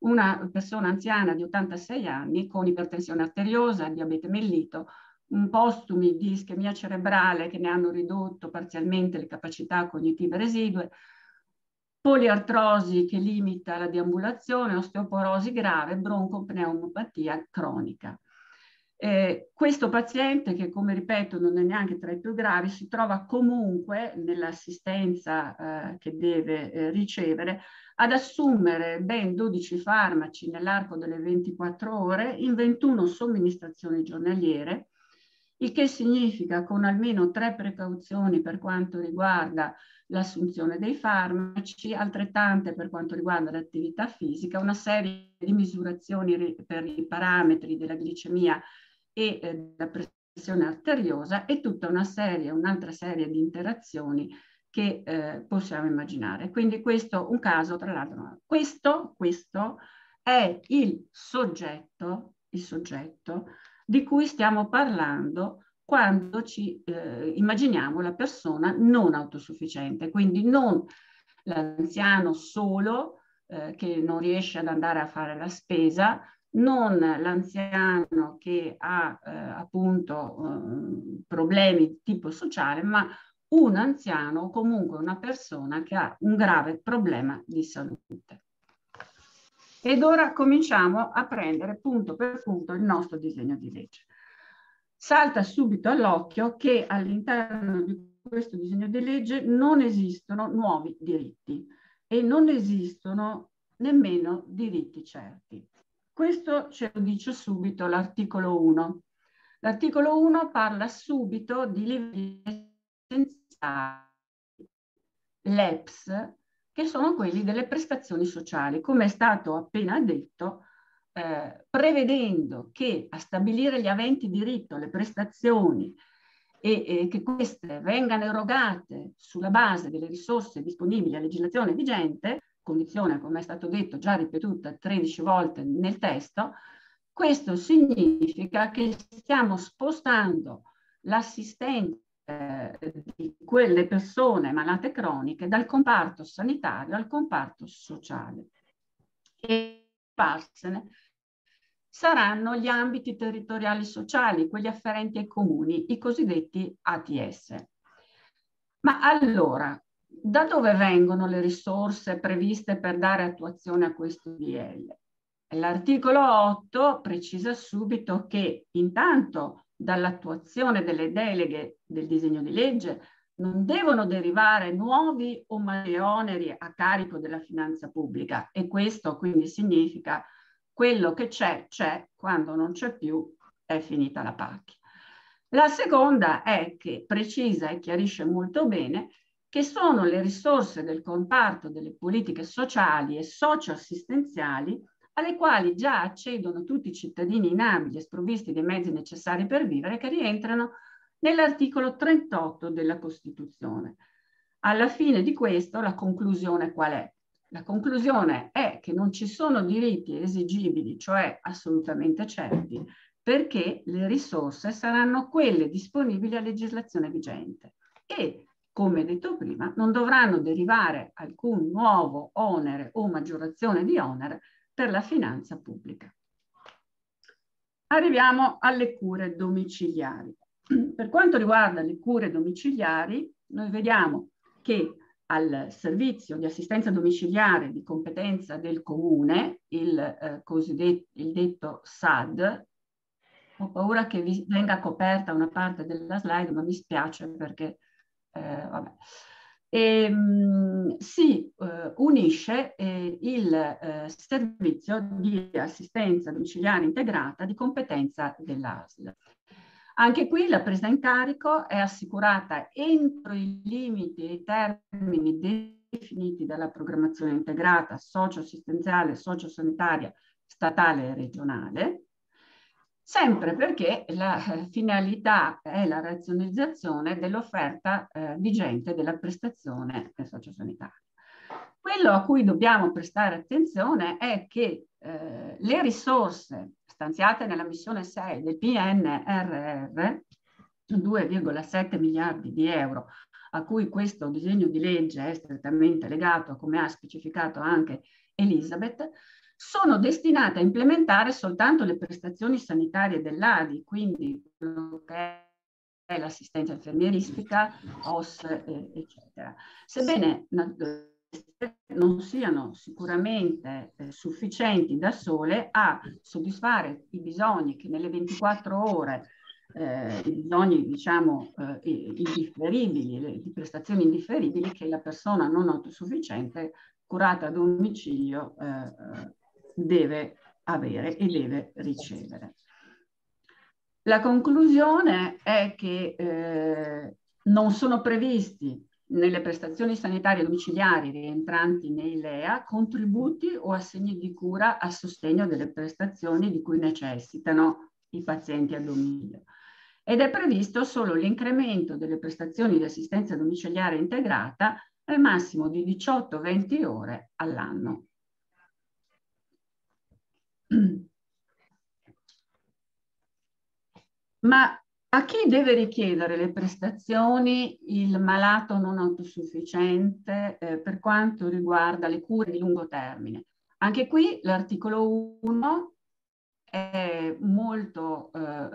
una persona anziana di 86 anni con ipertensione arteriosa, diabete mellito, postumi di ischemia cerebrale che ne hanno ridotto parzialmente le capacità cognitive residue, poliartrosi che limita la deambulazione, osteoporosi grave, broncopneumopatia cronica. Questo paziente, che come ripeto non è neanche tra i più gravi, si trova comunque nell'assistenza che deve ricevere ad assumere ben 12 farmaci nell'arco delle 24 ore in 21 somministrazioni giornaliere, il che significa con almeno 3 precauzioni per quanto riguarda l'assunzione dei farmaci, altrettante per quanto riguarda l'attività fisica, una serie di misurazioni per i parametri della glicemia e la pressione arteriosa e tutta un'altra serie di interazioni che possiamo immaginare. Quindi questo un caso, tra l'altro, questo è il soggetto di cui stiamo parlando quando ci immaginiamo la persona non autosufficiente, quindi non l'anziano solo che non riesce ad andare a fare la spesa, non l'anziano che ha appunto problemi di tipo sociale, ma un anziano o comunque una persona che ha un grave problema di salute. Ed ora cominciamo a prendere punto per punto il nostro disegno di legge. Salta subito all'occhio che all'interno di questo disegno di legge non esistono nuovi diritti e non esistono nemmeno diritti certi. Questo ce lo dice subito l'articolo 1. L'articolo 1 parla subito di livelli essenziali, LEPS, che sono quelli delle prestazioni sociali. Come è stato appena detto, prevedendo che a stabilire gli aventi diritto alle prestazioni e che queste vengano erogate sulla base delle risorse disponibili a legislazione vigente, condizione, come è stato detto, già ripetuta 13 volte nel testo, questo significa che stiamo spostando l'assistenza di quelle persone malate croniche dal comparto sanitario al comparto sociale. E farsene saranno gli ambiti territoriali sociali, quelli afferenti ai comuni, i cosiddetti ATS. Ma allora, da dove vengono le risorse previste per dare attuazione a questo DL? L'articolo 8 precisa subito che intanto dall'attuazione delle deleghe del disegno di legge non devono derivare nuovi o maggiori oneri a carico della finanza pubblica, e questo quindi significa quello che c'è, quando non c'è più è finita la pacchia. La seconda è che precisa e chiarisce molto bene che sono le risorse del comparto delle politiche sociali e socioassistenziali alle quali già accedono tutti i cittadini inabili e sprovvisti dei mezzi necessari per vivere, che rientrano nell'articolo 38 della Costituzione. Alla fine di questo la conclusione qual è? La conclusione è che non ci sono diritti esigibili, cioè assolutamente certi, perché le risorse saranno quelle disponibili a legislazione vigente e, come detto prima, non dovranno derivare alcun nuovo onere o maggiorazione di onere per la finanza pubblica. Arriviamo alle cure domiciliari. Per quanto riguarda le cure domiciliari, noi vediamo che al servizio di assistenza domiciliare di competenza del comune, il detto SAD, ho paura che vi venga coperta una parte della slide, ma mi spiace perché vabbè. Si unisce il servizio di assistenza domiciliare integrata di competenza dell'ASL. Anche qui la presa in carico è assicurata entro i limiti e i termini definiti dalla programmazione integrata socio-assistenziale, socio-sanitaria, statale e regionale, sempre perché la finalità è la razionalizzazione dell'offerta vigente della prestazione sociosanitaria. Quello a cui dobbiamo prestare attenzione è che le risorse stanziate nella missione 6 del PNRR, 2,7 miliardi di euro, a cui questo disegno di legge è strettamente legato, come ha specificato anche Elisabeth, sono destinate a implementare soltanto le prestazioni sanitarie dell'ADI, quindi quello che è l'assistenza infermieristica, OS, eccetera. Sebbene non siano sicuramente sufficienti da sole a soddisfare i bisogni che nelle 24 ore, i bisogni diciamo indifferibili, di prestazioni indifferibili che la persona non autosufficiente curata a domicilio deve avere e deve ricevere. La conclusione è che non sono previsti nelle prestazioni sanitarie domiciliari rientranti nei LEA contributi o assegni di cura a sostegno delle prestazioni di cui necessitano i pazienti a domicilio. Ed è previsto solo l'incremento delle prestazioni di assistenza domiciliare integrata al massimo di 18-20 ore all'anno. Ma a chi deve richiedere le prestazioni il malato non autosufficiente per quanto riguarda le cure di lungo termine? Anche qui l'articolo 1 è molto,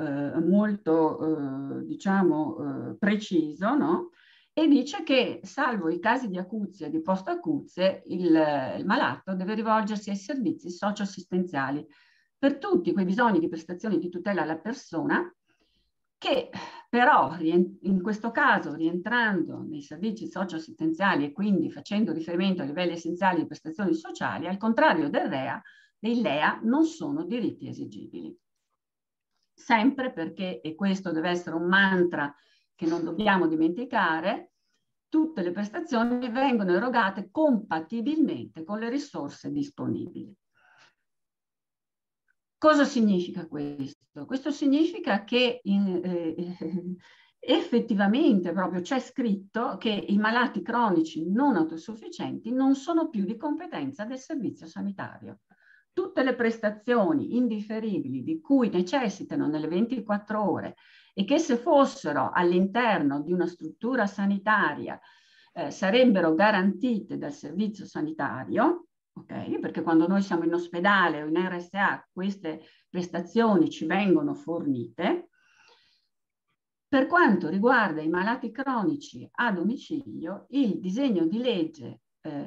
diciamo, preciso, no? E dice che, salvo i casi di acuzie e di post-acuzie, il malato deve rivolgersi ai servizi socioassistenziali per tutti quei bisogni di prestazioni di tutela alla persona che però in questo caso rientrando nei servizi socioassistenziali e quindi facendo riferimento ai livelli essenziali di prestazioni sociali, al contrario dei LEA non sono diritti esigibili. Sempre perché, e questo deve essere un mantra che non dobbiamo dimenticare, tutte le prestazioni vengono erogate compatibilmente con le risorse disponibili. Cosa significa questo? Questo significa che effettivamente proprio c'è scritto che i malati cronici non autosufficienti non sono più di competenza del servizio sanitario. Tutte le prestazioni indifferibili di cui necessitano nelle 24 ore e che se fossero all'interno di una struttura sanitaria sarebbero garantite dal servizio sanitario, okay? Perché quando noi siamo in ospedale o in RSA queste prestazioni ci vengono fornite. Per quanto riguarda i malati cronici a domicilio, il disegno di legge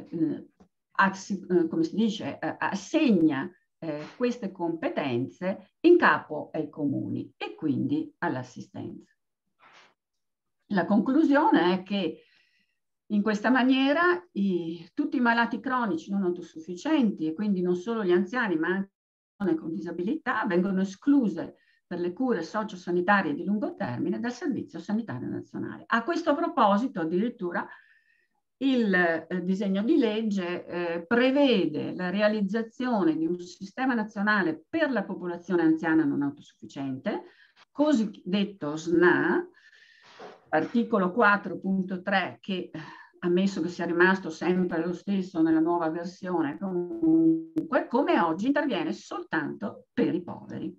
come si dice, assegna queste competenze in capo ai comuni e quindi all'assistenza. La conclusione è che in questa maniera tutti i malati cronici non autosufficienti e quindi non solo gli anziani ma anche le persone con disabilità vengono escluse per le cure sociosanitarie di lungo termine dal Servizio Sanitario Nazionale. A questo proposito addirittura il disegno di legge prevede la realizzazione di un sistema nazionale per la popolazione anziana non autosufficiente, cosiddetto SNA, articolo 4.3 che, ammesso che sia rimasto sempre lo stesso nella nuova versione, comunque come oggi interviene soltanto per i poveri.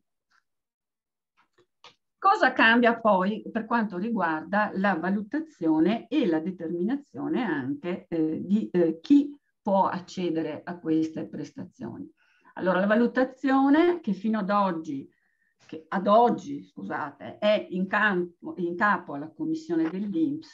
Cosa cambia poi per quanto riguarda la valutazione e la determinazione anche di chi può accedere a queste prestazioni? Allora, la valutazione che fino ad oggi, scusate, è in capo alla commissione dell'INPS,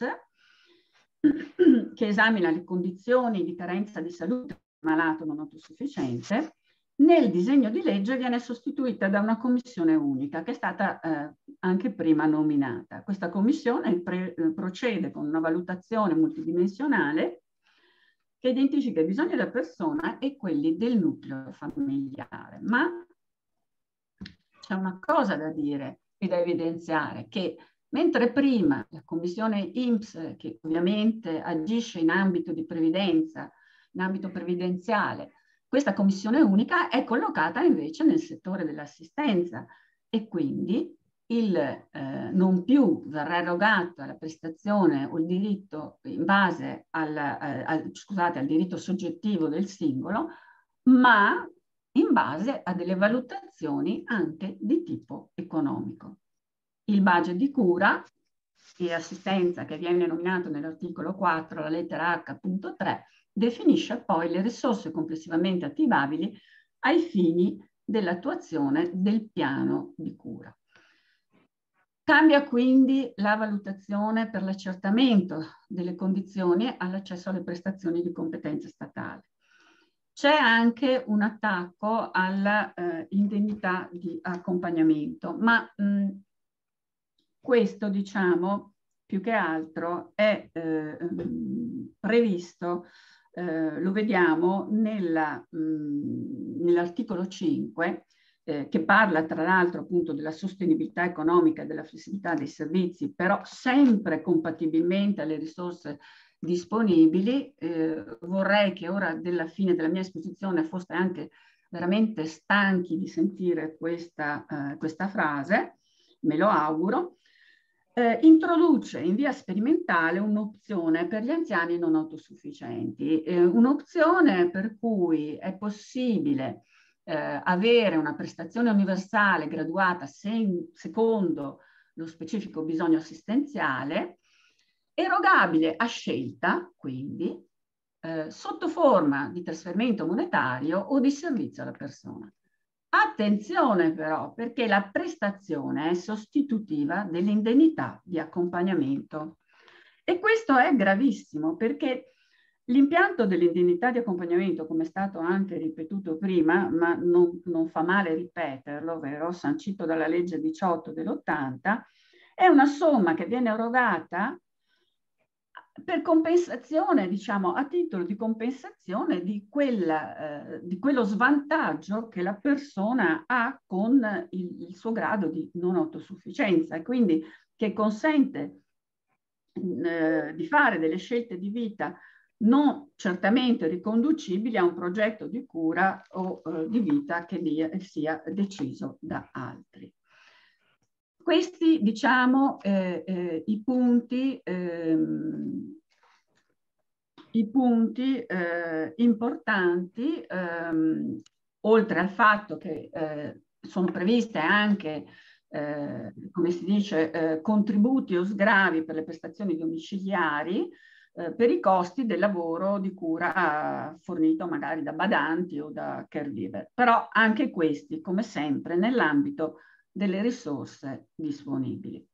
che esamina le condizioni di carenza di salute del malato non autosufficiente, nel disegno di legge viene sostituita da una commissione unica che è stata anche prima nominata. Questa commissione procede con una valutazione multidimensionale che identifica i bisogni della persona e quelli del nucleo familiare. Ma c'è una cosa da dire e da evidenziare, che mentre prima la commissione INPS, che ovviamente agisce in ambito di previdenza, in ambito previdenziale, questa commissione unica è collocata invece nel settore dell'assistenza e quindi non più verrà erogata la prestazione o il diritto in base al diritto soggettivo del singolo, ma in base a delle valutazioni anche di tipo economico. Il budget di cura e assistenza che viene nominato nell'articolo 4, la lettera H.3, definisce poi le risorse complessivamente attivabili ai fini dell'attuazione del piano di cura. Cambia quindi la valutazione per l'accertamento delle condizioni all'accesso alle prestazioni di competenza statale. C'è anche un attacco alla indennità di accompagnamento, ma questo, diciamo, più che altro è previsto, lo vediamo nell'articolo 5, che parla tra l'altro appunto della sostenibilità economica e della flessibilità dei servizi, però sempre compatibilmente alle risorse disponibili. Vorrei che ora della fine della mia esposizione foste anche veramente stanchi di sentire questa frase, me lo auguro. Introduce in via sperimentale un'opzione per gli anziani non autosufficienti, un'opzione per cui è possibile avere una prestazione universale graduata secondo lo specifico bisogno assistenziale, erogabile a scelta, quindi, sotto forma di trasferimento monetario o di servizio alla persona. Attenzione però, perché la prestazione è sostitutiva dell'indennità di accompagnamento. E questo è gravissimo, perché l'impianto dell'indennità di accompagnamento, come è stato anche ripetuto prima, ma non fa male ripeterlo, ovvero sancito dalla legge 18 dell'80, è una somma che viene erogata per compensazione, diciamo, a titolo di compensazione di quello svantaggio che la persona ha con il suo grado di non autosufficienza, e quindi che consente di fare delle scelte di vita non certamente riconducibili a un progetto di cura o di vita che sia deciso da altri. Questi, diciamo, i punti importanti, oltre al fatto che sono previste anche, come si dice, contributi o sgravi per le prestazioni domiciliari per i costi del lavoro di cura fornito magari da badanti o da caregiver. Però anche questi, come sempre, nell'ambito delle risorse disponibili.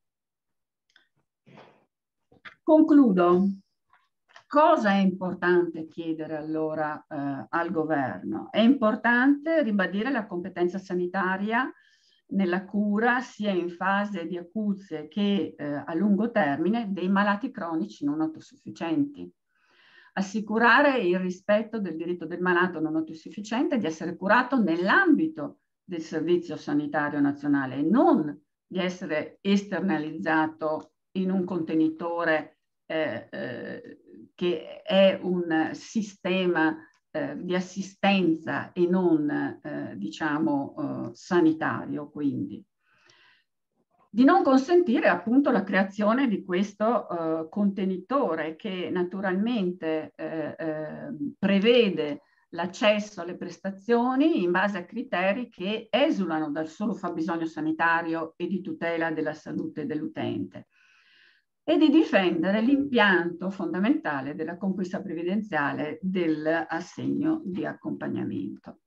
Concludo. Cosa è importante chiedere allora al governo? È importante ribadire la competenza sanitaria nella cura sia in fase di acuzie che a lungo termine dei malati cronici non autosufficienti. Assicurare il rispetto del diritto del malato non autosufficiente di essere curato nell'ambito del Servizio Sanitario Nazionale e non di essere esternalizzato in un contenitore che è un sistema di assistenza e non, diciamo, sanitario, quindi. Di non consentire appunto la creazione di questo contenitore che naturalmente prevede l'accesso alle prestazioni in base a criteri che esulano dal solo fabbisogno sanitario e di tutela della salute dell'utente, e di difendere l'impianto fondamentale della conquista previdenziale dell'assegno di accompagnamento.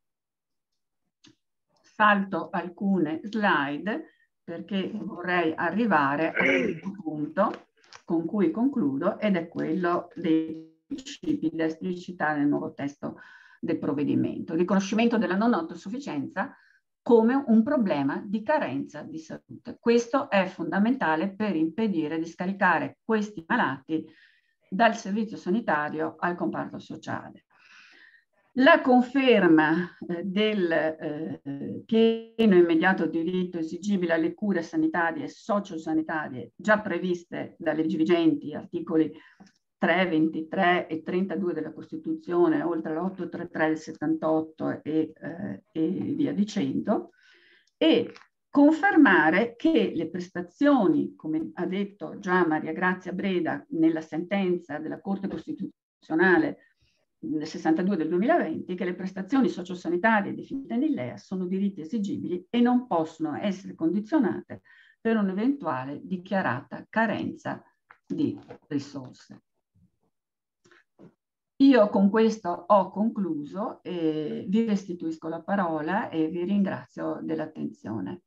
Salto alcune slide perché vorrei arrivare al punto con cui concludo, ed è quello dei principi da esplicitare nel nuovo testo del provvedimento. Il riconoscimento della non autosufficienza come un problema di carenza di salute. Questo è fondamentale per impedire di scaricare questi malati dal servizio sanitario al comparto sociale. La conferma del pieno e immediato diritto esigibile alle cure sanitarie e sociosanitarie già previste dalle leggi vigenti, articoli 3, 23 e 32 della Costituzione, oltre all'833 del 78 e via dicendo, e confermare che le prestazioni, come ha detto già Maria Grazia Breda nella sentenza della Corte Costituzionale nel 62 del 2020, che le prestazioni sociosanitarie definite nell'EA sono diritti esigibili e non possono essere condizionate per un'eventuale dichiarata carenza di risorse. Io con questo ho concluso e vi restituisco la parola e vi ringrazio dell'attenzione.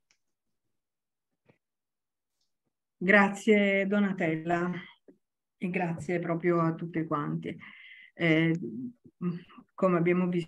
Grazie Donatella e grazie proprio a tutte quante. Come abbiamo visto,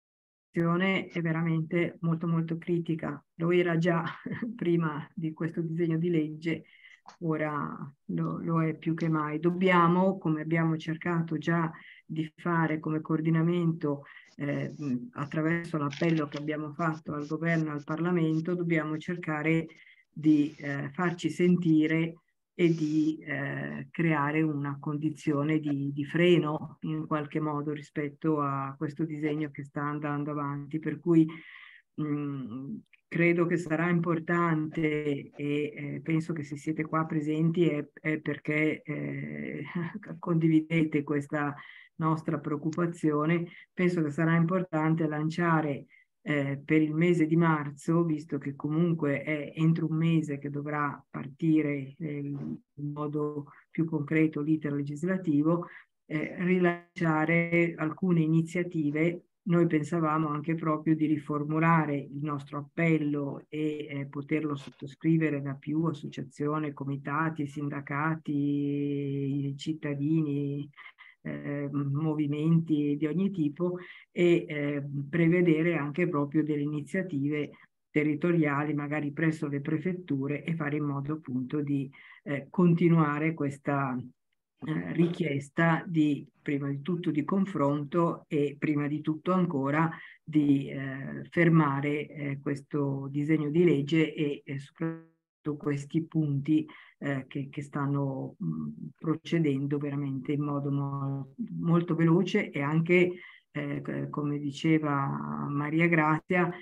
è veramente molto molto critica, lo era già prima di questo disegno di legge, ora lo è più che mai. Dobbiamo, come abbiamo cercato già di fare come coordinamento attraverso l'appello che abbiamo fatto al governo e al Parlamento, dobbiamo cercare di farci sentire e di creare una condizione di freno in qualche modo rispetto a questo disegno che sta andando avanti. Per cui credo che sarà importante e penso che se siete qua presenti è perché condividete questa nostra preoccupazione. Penso che sarà importante lanciare per il mese di marzo, visto che comunque è entro un mese che dovrà partire in modo più concreto l'iter legislativo, rilanciare alcune iniziative. Noi pensavamo anche proprio di riformulare il nostro appello e poterlo sottoscrivere da più associazioni, comitati, sindacati, cittadini, movimenti di ogni tipo e prevedere anche proprio delle iniziative territoriali, magari presso le prefetture, e fare in modo appunto di continuare questa richiesta di, prima di tutto, di confronto e prima di tutto ancora di fermare questo disegno di legge e soprattutto questi punti che stanno procedendo veramente in modo molto veloce e anche, come diceva Maria Grazia,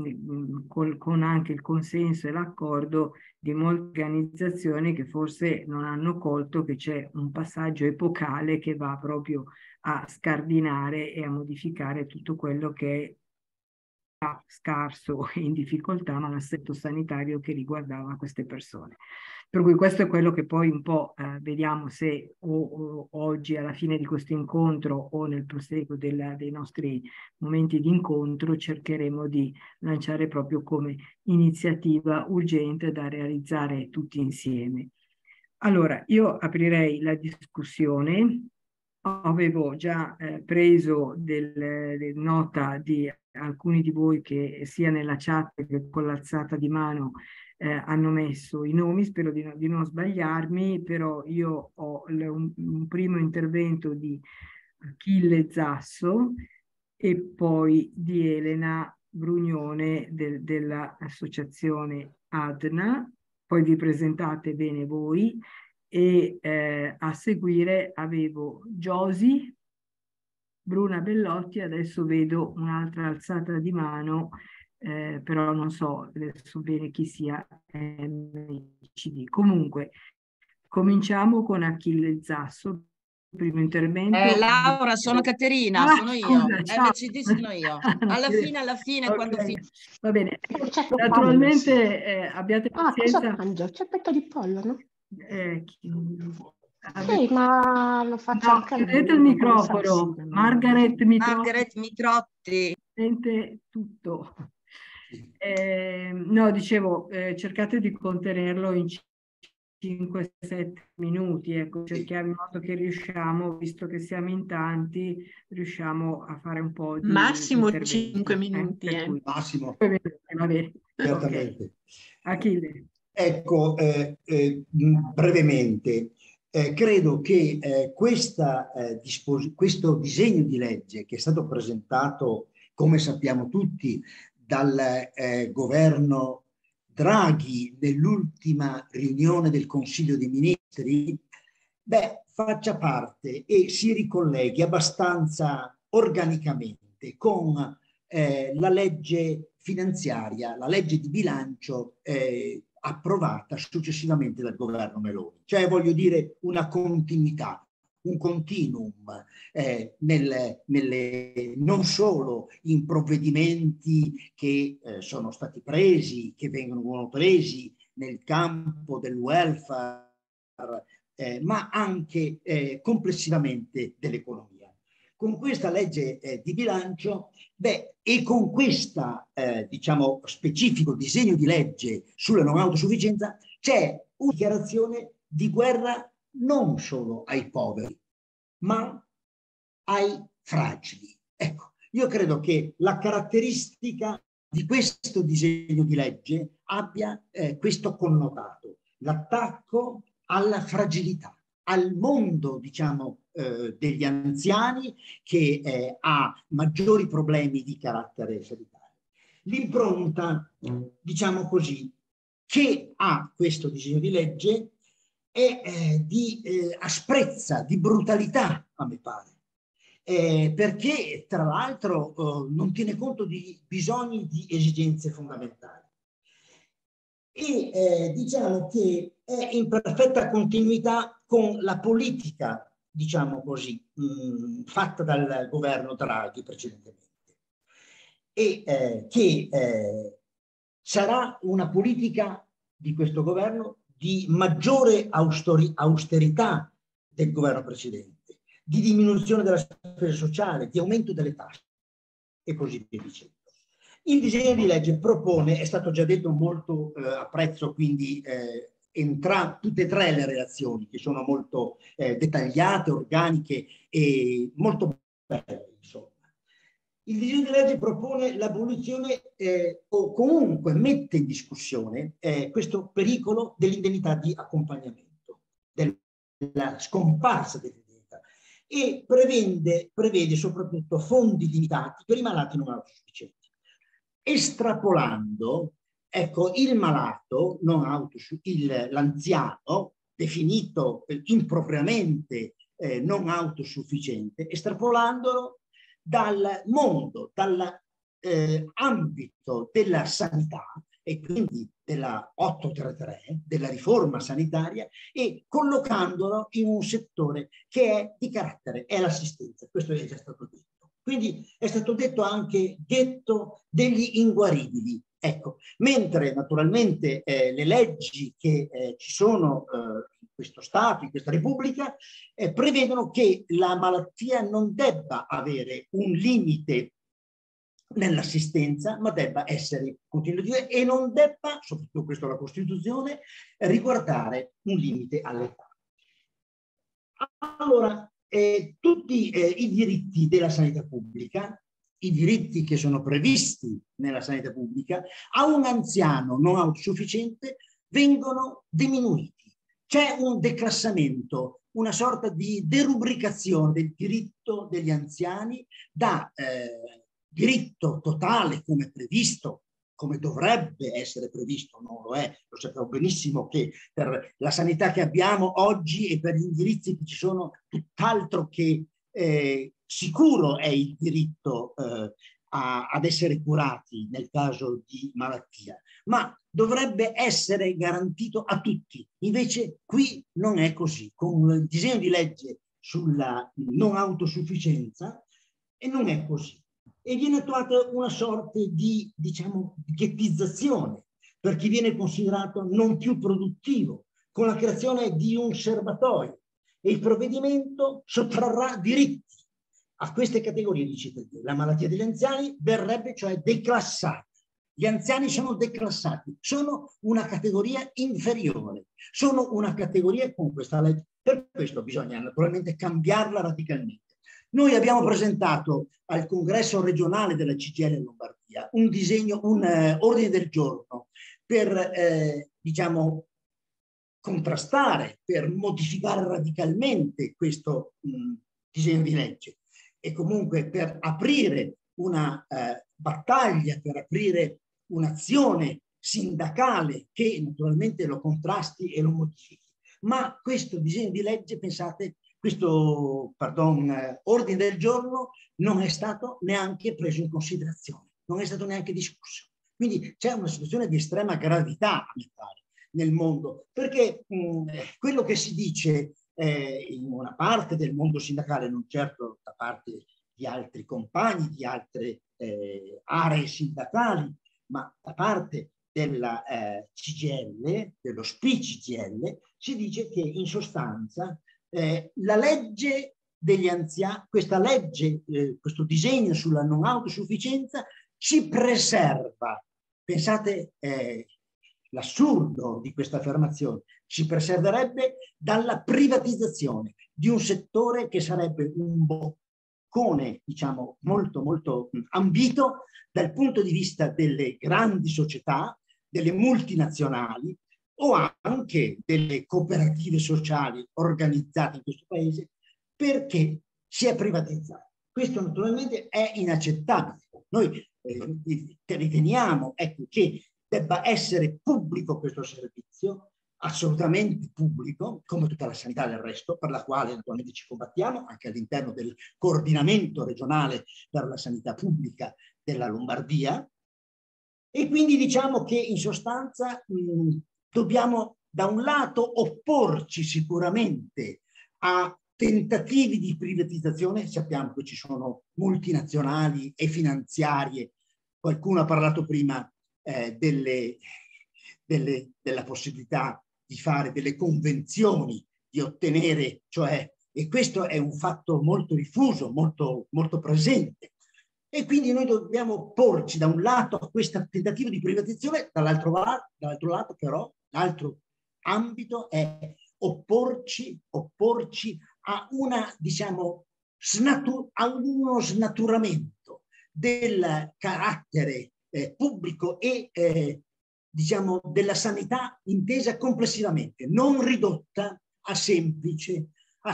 con anche il consenso e l'accordo di molte organizzazioni che forse non hanno colto che c'è un passaggio epocale che va proprio a scardinare e a modificare tutto quello che è scarso e in difficoltà, ma l'assetto sanitario che riguardava queste persone. Per cui questo è quello che poi un po' vediamo se oggi alla fine di questo incontro o nel proseguo dei nostri momenti di incontro cercheremo di lanciare proprio come iniziativa urgente da realizzare tutti insieme. Allora, io aprirei la discussione. Avevo già preso nota di alcuni di voi che sia nella chat che con l'alzata di mano hanno messo i nomi, spero di non sbagliarmi, però io ho un primo intervento di Achille Zasso e poi di Elena Brugnone dell'associazione ADNA, poi vi presentate bene voi. E a seguire avevo Josi, Bruna Bellotti, adesso vedo un'altra alzata di mano, però non so adesso bene chi sia MCD. Comunque, cominciamo con Achille Zasso, primo intervento. Laura, sono Caterina, sono io. Scusa, ciao. MCD sono io. Alla fine, okay. Quando finisce. Va bene. Naturalmente abbiate pazienza. Cosa mangio? C'è petto di pollo, no? Sì, ma lo faccio anche chiudete il microfono. Margaret Mitrotti. Sente tutto. No, dicevo, cercate di contenerlo in 5-7 minuti, ecco, cerchiamo in modo che riusciamo, visto che siamo in tanti, riusciamo a fare un po' di massimo interventi. 5 minuti. Massimo. Va bene. Certamente. Okay. Achille. Ecco, brevemente, credo che questo disegno di legge che è stato presentato, come sappiamo tutti, dal governo Draghi nell'ultima riunione del Consiglio dei Ministri, faccia parte e si ricolleghi abbastanza organicamente con la legge finanziaria, la legge di bilancio approvata successivamente dal governo Meloni. Cioè, voglio dire, una continuità, un continuum non solo in provvedimenti che sono stati presi, che vengono presi nel campo del welfare, ma anche complessivamente dell'economia. con questa legge di bilancio, e con questo diciamo, specifico disegno di legge sulla non autosufficienza, c'è una dichiarazione di guerra non solo ai poveri, ma ai fragili. Ecco, io credo che la caratteristica di questo disegno di legge abbia questo connotato, l'attacco alla fragilità, al mondo, diciamo, degli anziani che ha maggiori problemi di carattere sanitario. L'impronta, diciamo così, che ha questo disegno di legge è di asprezza, di brutalità, a me pare. Perché tra l'altro non tiene conto di bisogni, di esigenze fondamentali. E diciamo che è in perfetta continuità con la politica, diciamo così, fatta dal governo Draghi precedentemente, e che sarà una politica di questo governo di maggiore austerità del governo precedente, di diminuzione della spesa sociale, di aumento delle tasse e così via dicendo. Il disegno di legge propone, è stato già detto molto apprezzo quindi tutte e tre le relazioni che sono molto dettagliate, organiche e molto belle, insomma. Il disegno di legge propone l'abolizione o comunque mette in discussione questo pericolo dell'indennità di accompagnamento, della scomparsa dell'indennità, e prevede soprattutto fondi limitati per i malati non autosufficienti. Estrapolando, ecco, il malato, l'anziano, definito impropriamente non autosufficiente, estrapolandolo dal mondo, dall'ambito della sanità e quindi della 833, della riforma sanitaria, e collocandolo in un settore che è di carattere, è l'assistenza. Questo è già stato detto. Quindi è stato detto anche ghetto degli inguaribili. Ecco, mentre naturalmente le leggi che ci sono in questo Stato, in questa Repubblica, prevedono che la malattia non debba avere un limite nell'assistenza, ma debba essere continuativa e non debba, soprattutto questo la Costituzione, riguardare un limite all'età. Allora, tutti i diritti della sanità pubblica, i diritti che sono previsti nella sanità pubblica, a un anziano non autosufficiente vengono diminuiti. C'è un declassamento, una sorta di derubricazione del diritto degli anziani da diritto totale come previsto, come dovrebbe essere previsto, non lo è, lo sappiamo benissimo che per la sanità che abbiamo oggi e per gli indirizzi che ci sono, tutt'altro che sicuro è il diritto ad essere curati nel caso di malattia, ma dovrebbe essere garantito a tutti. Invece qui non è così, con il disegno di legge sulla non autosufficienza, e non è così. E viene attuata una sorta di, diciamo, ghettizzazione per chi viene considerato non più produttivo, con la creazione di un serbatoio, e il provvedimento sottrarrà diritti a queste categorie di cittadini. La malattia degli anziani verrebbe cioè declassata. Gli anziani sono declassati, sono una categoria inferiore, sono una categoria con questa legge. Per questo bisogna naturalmente cambiarla radicalmente. Noi abbiamo presentato al congresso regionale della CGIL Lombardia un ordine del giorno per, diciamo, contrastare, per modificare radicalmente questo disegno di legge e comunque per aprire una battaglia, per aprire un'azione sindacale che naturalmente lo contrasti e lo modifichi. Ma questo disegno di legge, pensate, questo ordine del giorno non è stato neanche preso in considerazione, non è stato neanche discusso. Quindi c'è una situazione di estrema gravità, a me pare, nel mondo, perché quello che si dice in una parte del mondo sindacale, non certo da parte di altri compagni, di altre aree sindacali, ma da parte della CGIL, dello SPI CGIL, si dice che in sostanza la legge degli anziani, questa legge, questo disegno sulla non autosufficienza ci preserva. Pensate l'assurdo di questa affermazione, ci preserverebbe dalla privatizzazione di un settore che sarebbe un boccone, diciamo, molto molto ambito dal punto di vista delle grandi società, delle multinazionali o anche delle cooperative sociali organizzate in questo paese, perché si è privatizzato. Questo naturalmente è inaccettabile. Noi riteniamo, ecco, che debba essere pubblico questo servizio, assolutamente pubblico, come tutta la sanità del resto, per la quale naturalmente ci combattiamo anche all'interno del coordinamento regionale per la sanità pubblica della Lombardia. E quindi diciamo che in sostanza dobbiamo da un lato opporci sicuramente a tentativi di privatizzazione. Sappiamo che ci sono multinazionali e finanziarie, qualcuno ha parlato prima della possibilità di fare delle convenzioni, di ottenere, cioè, e questo è un fatto molto diffuso, molto, molto presente. E quindi noi dobbiamo opporci da un lato a questo tentativo di privatizzazione, dall'altro lato però, l'altro ambito è opporci a una, diciamo, a uno snaturamento del carattere pubblico e diciamo della sanità intesa complessivamente, non ridotta a semplice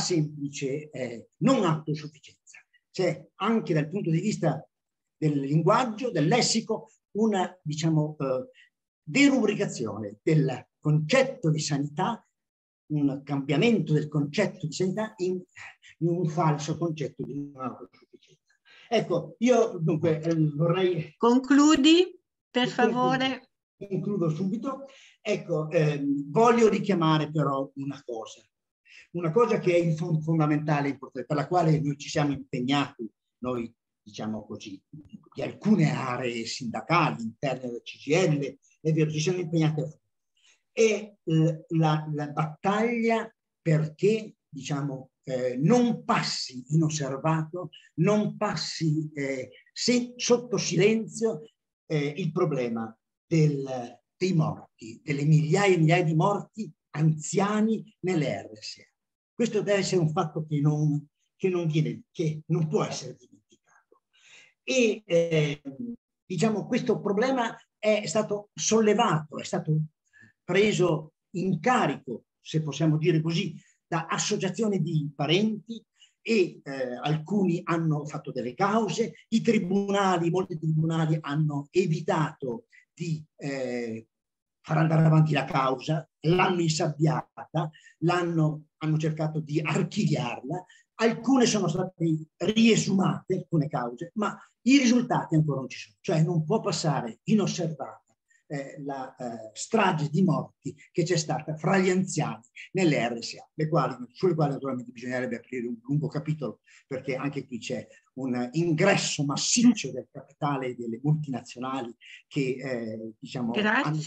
non autosufficienza. C'è anche dal punto di vista del linguaggio, del lessico, una, diciamo, derubricazione del concetto di sanità, un cambiamento del concetto di sanità in un falso concetto di non autosufficienza. Ecco, io dunque vorrei... Concludi, per favore. Concludo subito. Ecco, voglio richiamare però una cosa che è fondamentale, importante, per la quale noi ci siamo impegnati, noi diciamo così, di alcune aree sindacali interne alla CGIL, è vero, ci siamo impegnati a fare. È la battaglia perché, diciamo, non passi inosservato, non passi sotto silenzio il problema dei morti, delle migliaia e migliaia di morti anziani nelle RSA. Questo deve essere un fatto che non può essere dimenticato. E diciamo, questo problema è stato sollevato, è stato preso in carico, se possiamo dire così, da associazioni di parenti e alcuni hanno fatto delle cause, molti tribunali hanno evitato di far andare avanti la causa, l'hanno insabbiata, hanno cercato di archiviarla, alcune sono state riesumate, alcune cause, ma i risultati ancora non ci sono, cioè non può passare inosservata la strage di morti che c'è stata fra gli anziani nelle RSA, sulle quali naturalmente bisognerebbe aprire un lungo capitolo, perché anche qui c'è un ingresso massiccio del capitale delle multinazionali che diciamo hanno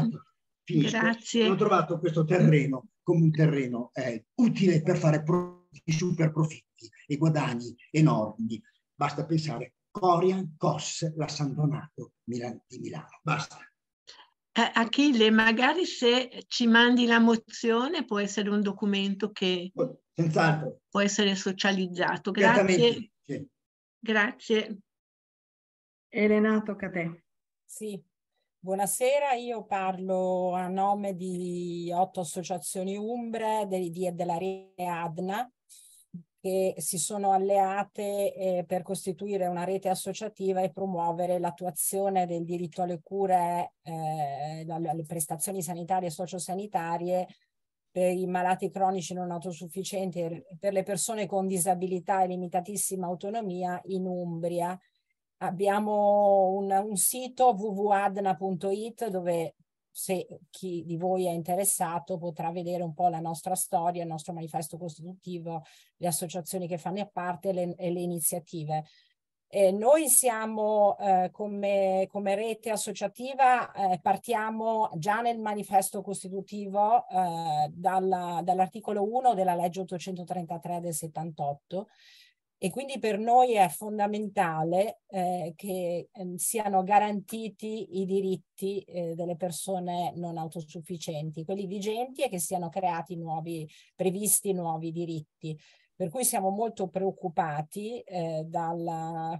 trovato questo terreno come un terreno utile per fare super profitti e guadagni enormi. Basta pensare Corian, Cos, la San Donato di Milano. Basta. Achille, magari se ci mandi la mozione può essere un documento che senz'altro può essere socializzato. Grazie. Sì. Grazie. Elena, tocca a te. Sì, buonasera, io parlo a nome di 8 associazioni umbre della rete ADNA che si sono alleate per costituire una rete associativa e promuovere l'attuazione del diritto alle cure, alle prestazioni sanitarie e sociosanitarie per i malati cronici non autosufficienti e per le persone con disabilità e limitatissima autonomia in Umbria. Abbiamo un sito www.adna.it dove, se chi di voi è interessato, potrà vedere un po' la nostra storia, il nostro manifesto costitutivo, le associazioni che fanno parte e le iniziative. Noi siamo come rete associativa, partiamo già nel manifesto costitutivo dall'articolo 1 della legge 833 del 78, e quindi per noi è fondamentale che siano garantiti i diritti delle persone non autosufficienti, quelli vigenti, e che siano previsti nuovi diritti. Per cui siamo molto preoccupati dai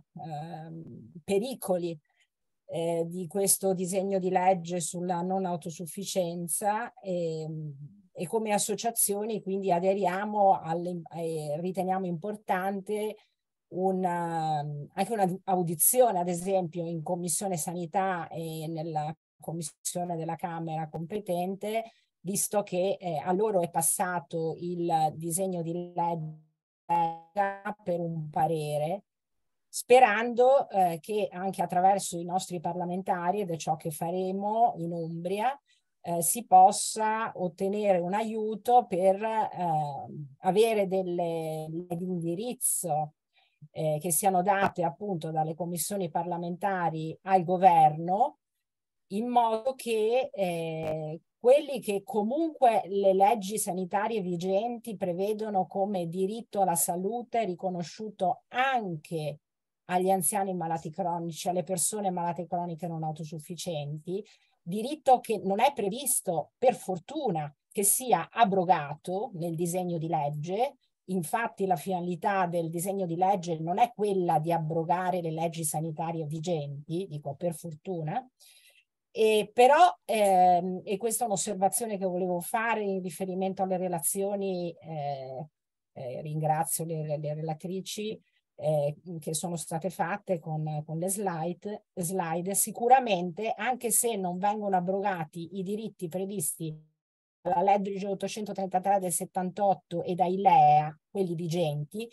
pericoli di questo disegno di legge sulla non autosufficienza, e come associazioni quindi aderiamo riteniamo importante anche un'audizione, ad esempio in Commissione Sanità e nella Commissione della Camera competente, visto che a loro è passato il disegno di legge per un parere, sperando che anche attraverso i nostri parlamentari, ed è ciò che faremo in Umbria, si possa ottenere un aiuto per avere delle linee di indirizzo che siano date appunto dalle commissioni parlamentari al governo, in modo che quelli che comunque le leggi sanitarie vigenti prevedono come diritto alla salute riconosciuto anche agli anziani malati cronici, alle persone malate croniche non autosufficienti, diritto che non è previsto, per fortuna, che sia abrogato nel disegno di legge. Infatti la finalità del disegno di legge non è quella di abrogare le leggi sanitarie vigenti, dico per fortuna, però, e questa è un'osservazione che volevo fare in riferimento alle relazioni, ringrazio le relatrici che sono state fatte con le slide, sicuramente anche se non vengono abrogati i diritti previsti dalla legge 833 del 78 e dai LEA, quelli vigenti,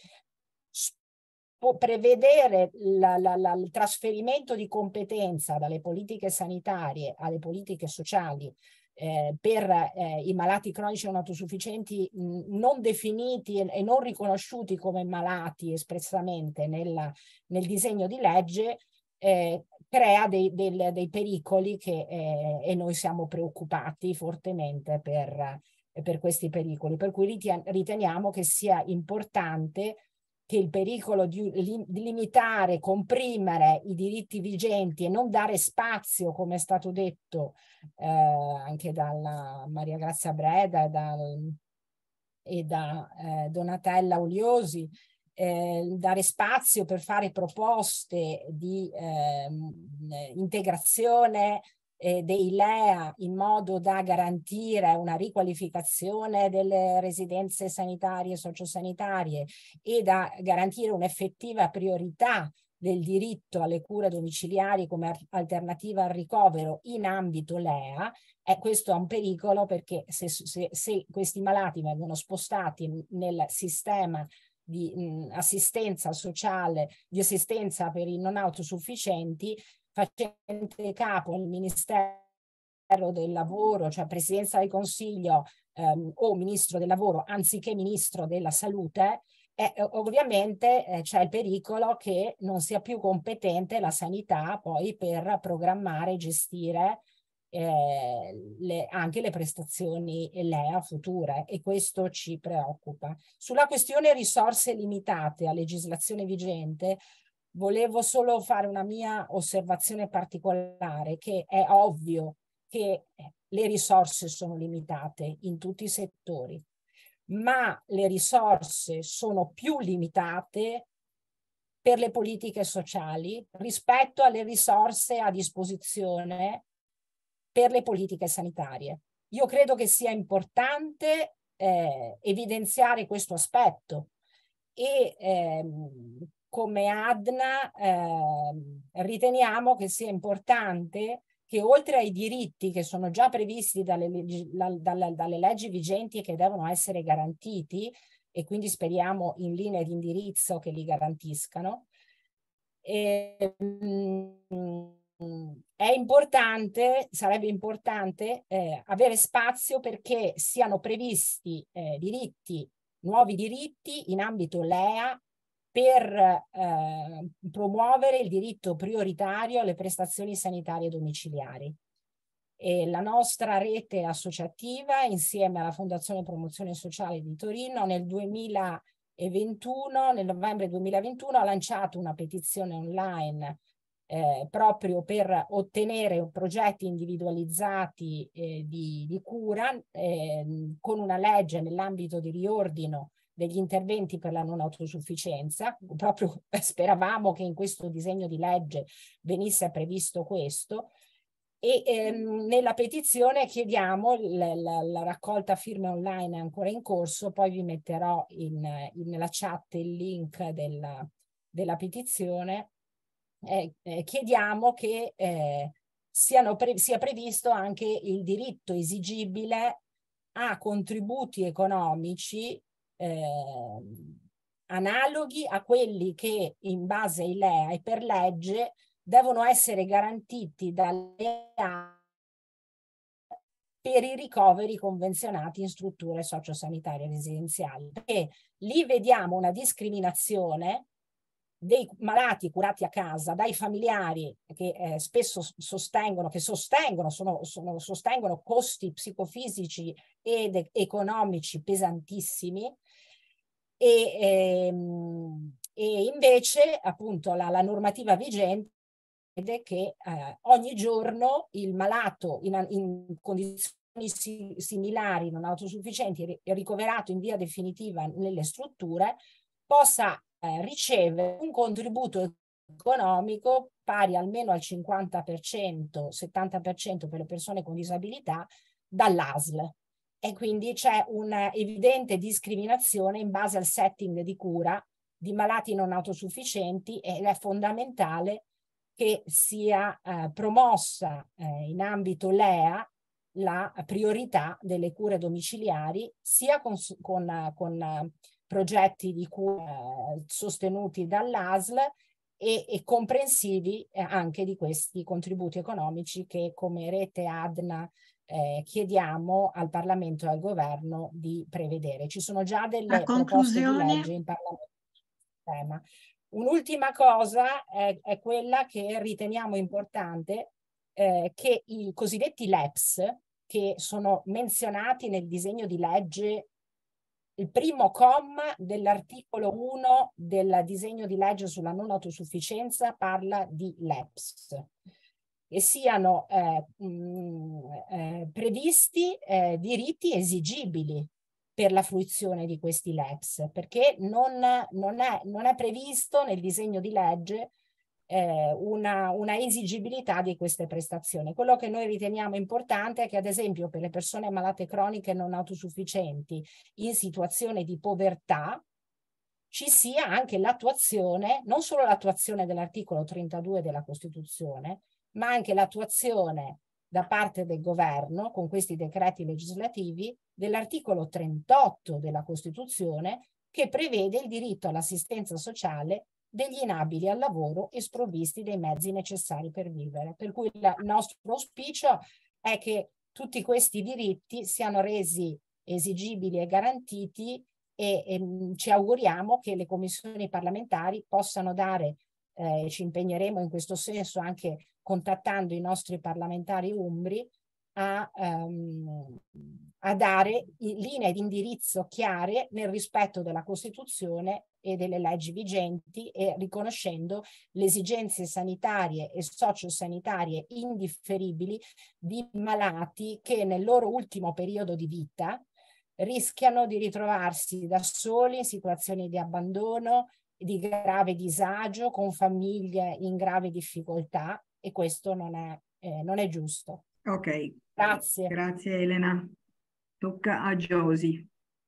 prevedere il trasferimento di competenza dalle politiche sanitarie alle politiche sociali per i malati cronici non autosufficienti non definiti e non riconosciuti come malati espressamente nel disegno di legge, crea dei pericoli e noi siamo preoccupati fortemente per questi pericoli, per cui riteniamo che sia importante che il pericolo di limitare, comprimere i diritti vigenti e non dare spazio, come è stato detto anche dalla Maria Grazia Breda e da Donatella Oliosi, dare spazio per fare proposte di integrazione dei LEA in modo da garantire una riqualificazione delle residenze sanitarie e sociosanitarie e da garantire un'effettiva priorità del diritto alle cure domiciliari come alternativa al ricovero in ambito LEA. Questo è un pericolo, perché se questi malati vengono spostati nel sistema di assistenza sociale, di assistenza per i non autosufficienti, facente capo al Ministero del Lavoro, cioè Presidenza del Consiglio o Ministro del Lavoro, anziché Ministro della Salute, ovviamente c'è il pericolo che non sia più competente la sanità poi per programmare e gestire anche le prestazioni LEA future, e questo ci preoccupa. Sulla questione risorse limitate a legislazione vigente, volevo solo fare una mia osservazione particolare, che è ovvio che le risorse sono limitate in tutti i settori, ma le risorse sono più limitate per le politiche sociali rispetto alle risorse a disposizione per le politiche sanitarie. Io credo che sia importante evidenziare questo aspetto, e come ADNA riteniamo che sia importante che, oltre ai diritti che sono già previsti dalle leggi vigenti e che devono essere garantiti, e quindi speriamo in linee di indirizzo che li garantiscano, sarebbe importante avere spazio perché siano previsti nuovi diritti in ambito LEA per promuovere il diritto prioritario alle prestazioni sanitarie domiciliari. E la nostra rete associativa, insieme alla Fondazione Promozione Sociale di Torino, nel novembre 2021, ha lanciato una petizione online proprio per ottenere progetti individualizzati di cura con una legge nell'ambito di riordino degli interventi per la non autosufficienza. Proprio speravamo che in questo disegno di legge venisse previsto questo. E nella petizione chiediamo, la raccolta firme online è ancora in corso, poi vi metterò nella chat il link della petizione. Chiediamo che sia previsto anche il diritto esigibile a contributi economici analoghi a quelli che in base ai LEA e per legge devono essere garantiti dalle per i ricoveri convenzionati in strutture sociosanitarie residenziali, perché lì vediamo una discriminazione dei malati curati a casa dai familiari che spesso sostengono costi psicofisici ed economici pesantissimi, e invece appunto la normativa vigente vede che ogni giorno il malato in condizioni similari, non autosufficienti, ricoverato in via definitiva nelle strutture, possa riceve un contributo economico pari almeno al 50%, 70% per le persone con disabilità dall'ASL. E quindi c'è una evidente discriminazione in base al setting di cura di malati non autosufficienti, ed è fondamentale che sia promossa in ambito LEA la priorità delle cure domiciliari, sia con progetti di cura sostenuti dall'ASL e comprensivi anche di questi contributi economici che come rete ADNA chiediamo al Parlamento e al Governo di prevedere. Ci sono già delle proposte di legge in Parlamento. Un'ultima cosa è quella che riteniamo importante, che i cosiddetti LEPS, che sono menzionati nel disegno di legge, il primo comma dell'articolo 1 del disegno di legge sulla non autosufficienza parla di LEPS, e siano previsti diritti esigibili per la fruizione di questi LEPS, perché non è previsto nel disegno di legge una esigibilità di queste prestazioni. Quello che noi riteniamo importante è che, ad esempio, per le persone malate croniche non autosufficienti in situazione di povertà ci sia anche l'attuazione, non solo l'attuazione dell'articolo 32 della Costituzione, ma anche l'attuazione da parte del governo, con questi decreti legislativi, dell'articolo 38 della Costituzione, che prevede il diritto all'assistenza sociale degli inabili al lavoro e sprovvisti dei mezzi necessari per vivere. Per cui il nostro auspicio è che tutti questi diritti siano resi esigibili e garantiti, e ci auguriamo che le commissioni parlamentari possano dare, ci impegneremo in questo senso anche contattando i nostri parlamentari umbri, a dare linee di indirizzo chiare nel rispetto della Costituzione e delle leggi vigenti, e riconoscendo le esigenze sanitarie e sociosanitarie indifferibili di malati che nel loro ultimo periodo di vita rischiano di ritrovarsi da soli in situazioni di abbandono, di grave disagio, con famiglie in grave difficoltà, e questo non è giusto. Ok. Grazie. Grazie Elena. Tocca a Josie.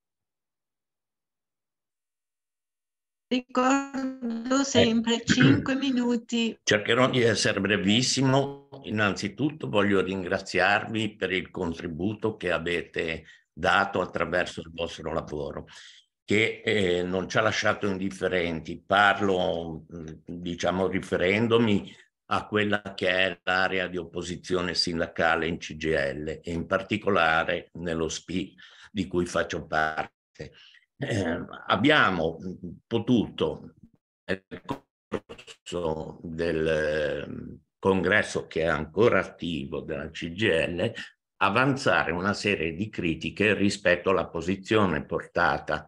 Ricordo sempre 5 minuti. Cercherò di essere brevissimo. Innanzitutto voglio ringraziarvi per il contributo che avete dato attraverso il vostro lavoro, che non ci ha lasciato indifferenti. Parlo, diciamo, riferendomi a quella che è l'area di opposizione sindacale in CGIL, e in particolare nello SPI di cui faccio parte. Abbiamo potuto nel corso del congresso, che è ancora attivo, della CGIL, avanzare una serie di critiche rispetto alla posizione portata.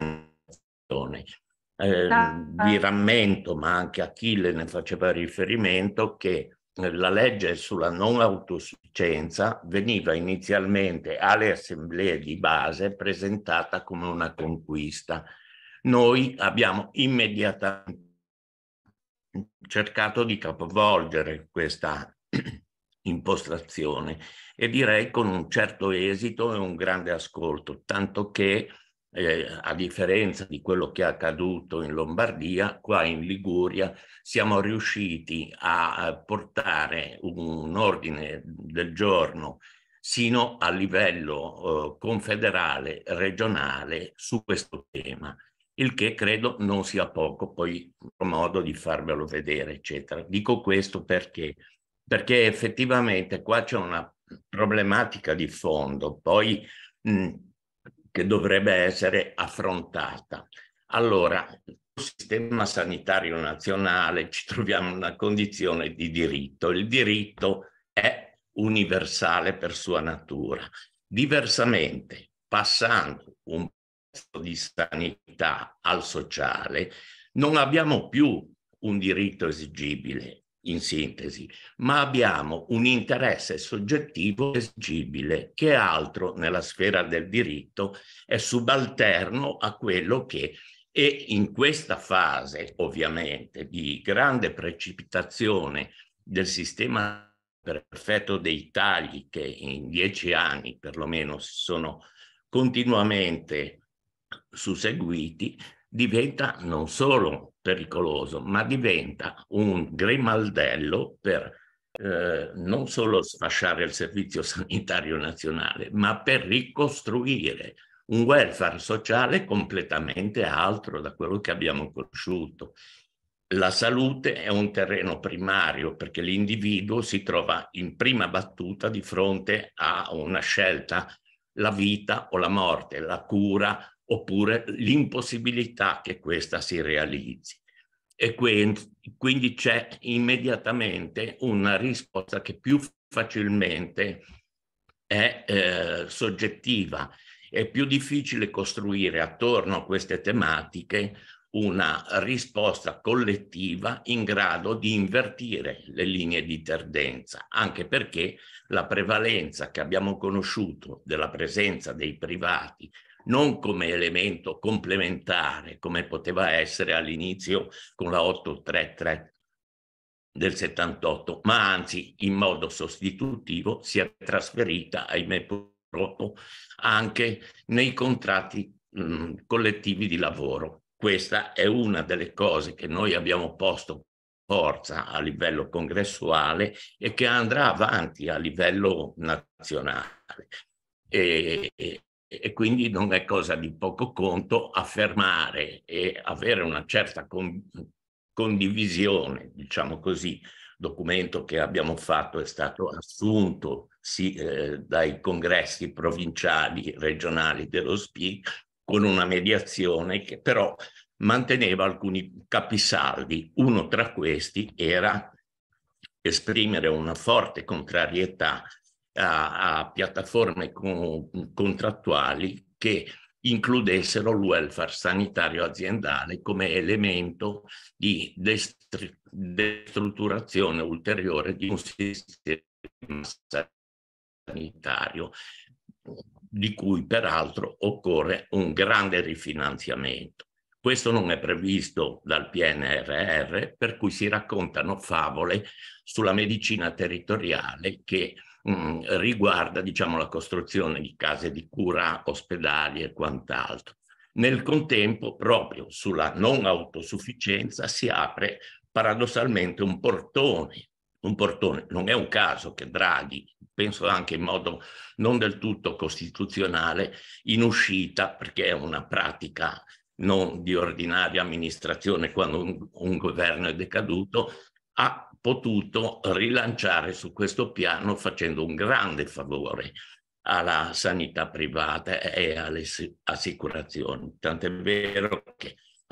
Vi rammento, ma anche Achille ne faceva riferimento, che la legge sulla non autosufficienza veniva inizialmente alle assemblee di base presentata come una conquista. Noi abbiamo immediatamente cercato di capovolgere questa impostazione, e direi con un certo esito e un grande ascolto, tanto che a differenza di quello che è accaduto in Lombardia, qua in Liguria siamo riusciti a portare un ordine del giorno sino a livello confederale, regionale, su questo tema, il che credo non sia poco, poi ho modo di farvelo vedere, eccetera. Dico questo perché effettivamente qua c'è una problematica di fondo, poi che dovrebbe essere affrontata. Allora, il sistema sanitario nazionale ci troviamo in una condizione di diritto. Il diritto è universale per sua natura. Diversamente, passando un pezzo di sanità al sociale, non abbiamo più un diritto esigibile, in sintesi, ma abbiamo un interesse soggettivo esigibile che altro nella sfera del diritto è subalterno a quello che, e in questa fase ovviamente di grande precipitazione del sistema perfetto dei tagli, che in 10 anni perlomeno si sono continuamente susseguiti, diventa non solo pericoloso, ma diventa un grimaldello per non solo sfasciare il servizio sanitario nazionale, ma per ricostruire un welfare sociale completamente altro da quello che abbiamo conosciuto. La salute è un terreno primario perché l'individuo si trova in prima battuta di fronte a una scelta, la vita o la morte, la cura oppure l'impossibilità che questa si realizzi. E quindi c'è immediatamente una risposta che più facilmente è soggettiva. È più difficile costruire attorno a queste tematiche una risposta collettiva in grado di invertire le linee di tendenza, anche perché la prevalenza che abbiamo conosciuto della presenza dei privati non come elemento complementare, come poteva essere all'inizio con la 833 del 78, ma anzi in modo sostitutivo si è trasferita, ahimè purtroppo, anche nei contratti collettivi di lavoro. Questa è una delle cose che noi abbiamo posto forza a livello congressuale e che andrà avanti a livello nazionale. E quindi non è cosa di poco conto affermare e avere una certa condivisione, diciamo così. Documento che abbiamo fatto è stato assunto dai congressi provinciali, regionali dello SPI, con una mediazione che però manteneva alcuni capisaldi. Uno tra questi era esprimere una forte contrarietà a piattaforme contrattuali che includessero il welfare sanitario aziendale come elemento di destrutturazione ulteriore di un sistema sanitario di cui peraltro occorre un grande rifinanziamento. Questo non è previsto dal PNRR, per cui si raccontano favole sulla medicina territoriale che riguarda, diciamo, la costruzione di case di cura, ospedali e quant'altro. Nel contempo, proprio sulla non autosufficienza si apre paradossalmente un portone. Un portone. Non è un caso che Draghi, penso anche in modo non del tutto costituzionale, in uscita, perché è una pratica non di ordinaria amministrazione quando un governo è decaduto, ha potuto rilanciare su questo piano facendo un grande favore alla sanità privata e alle assicurazioni. Tant'è vero che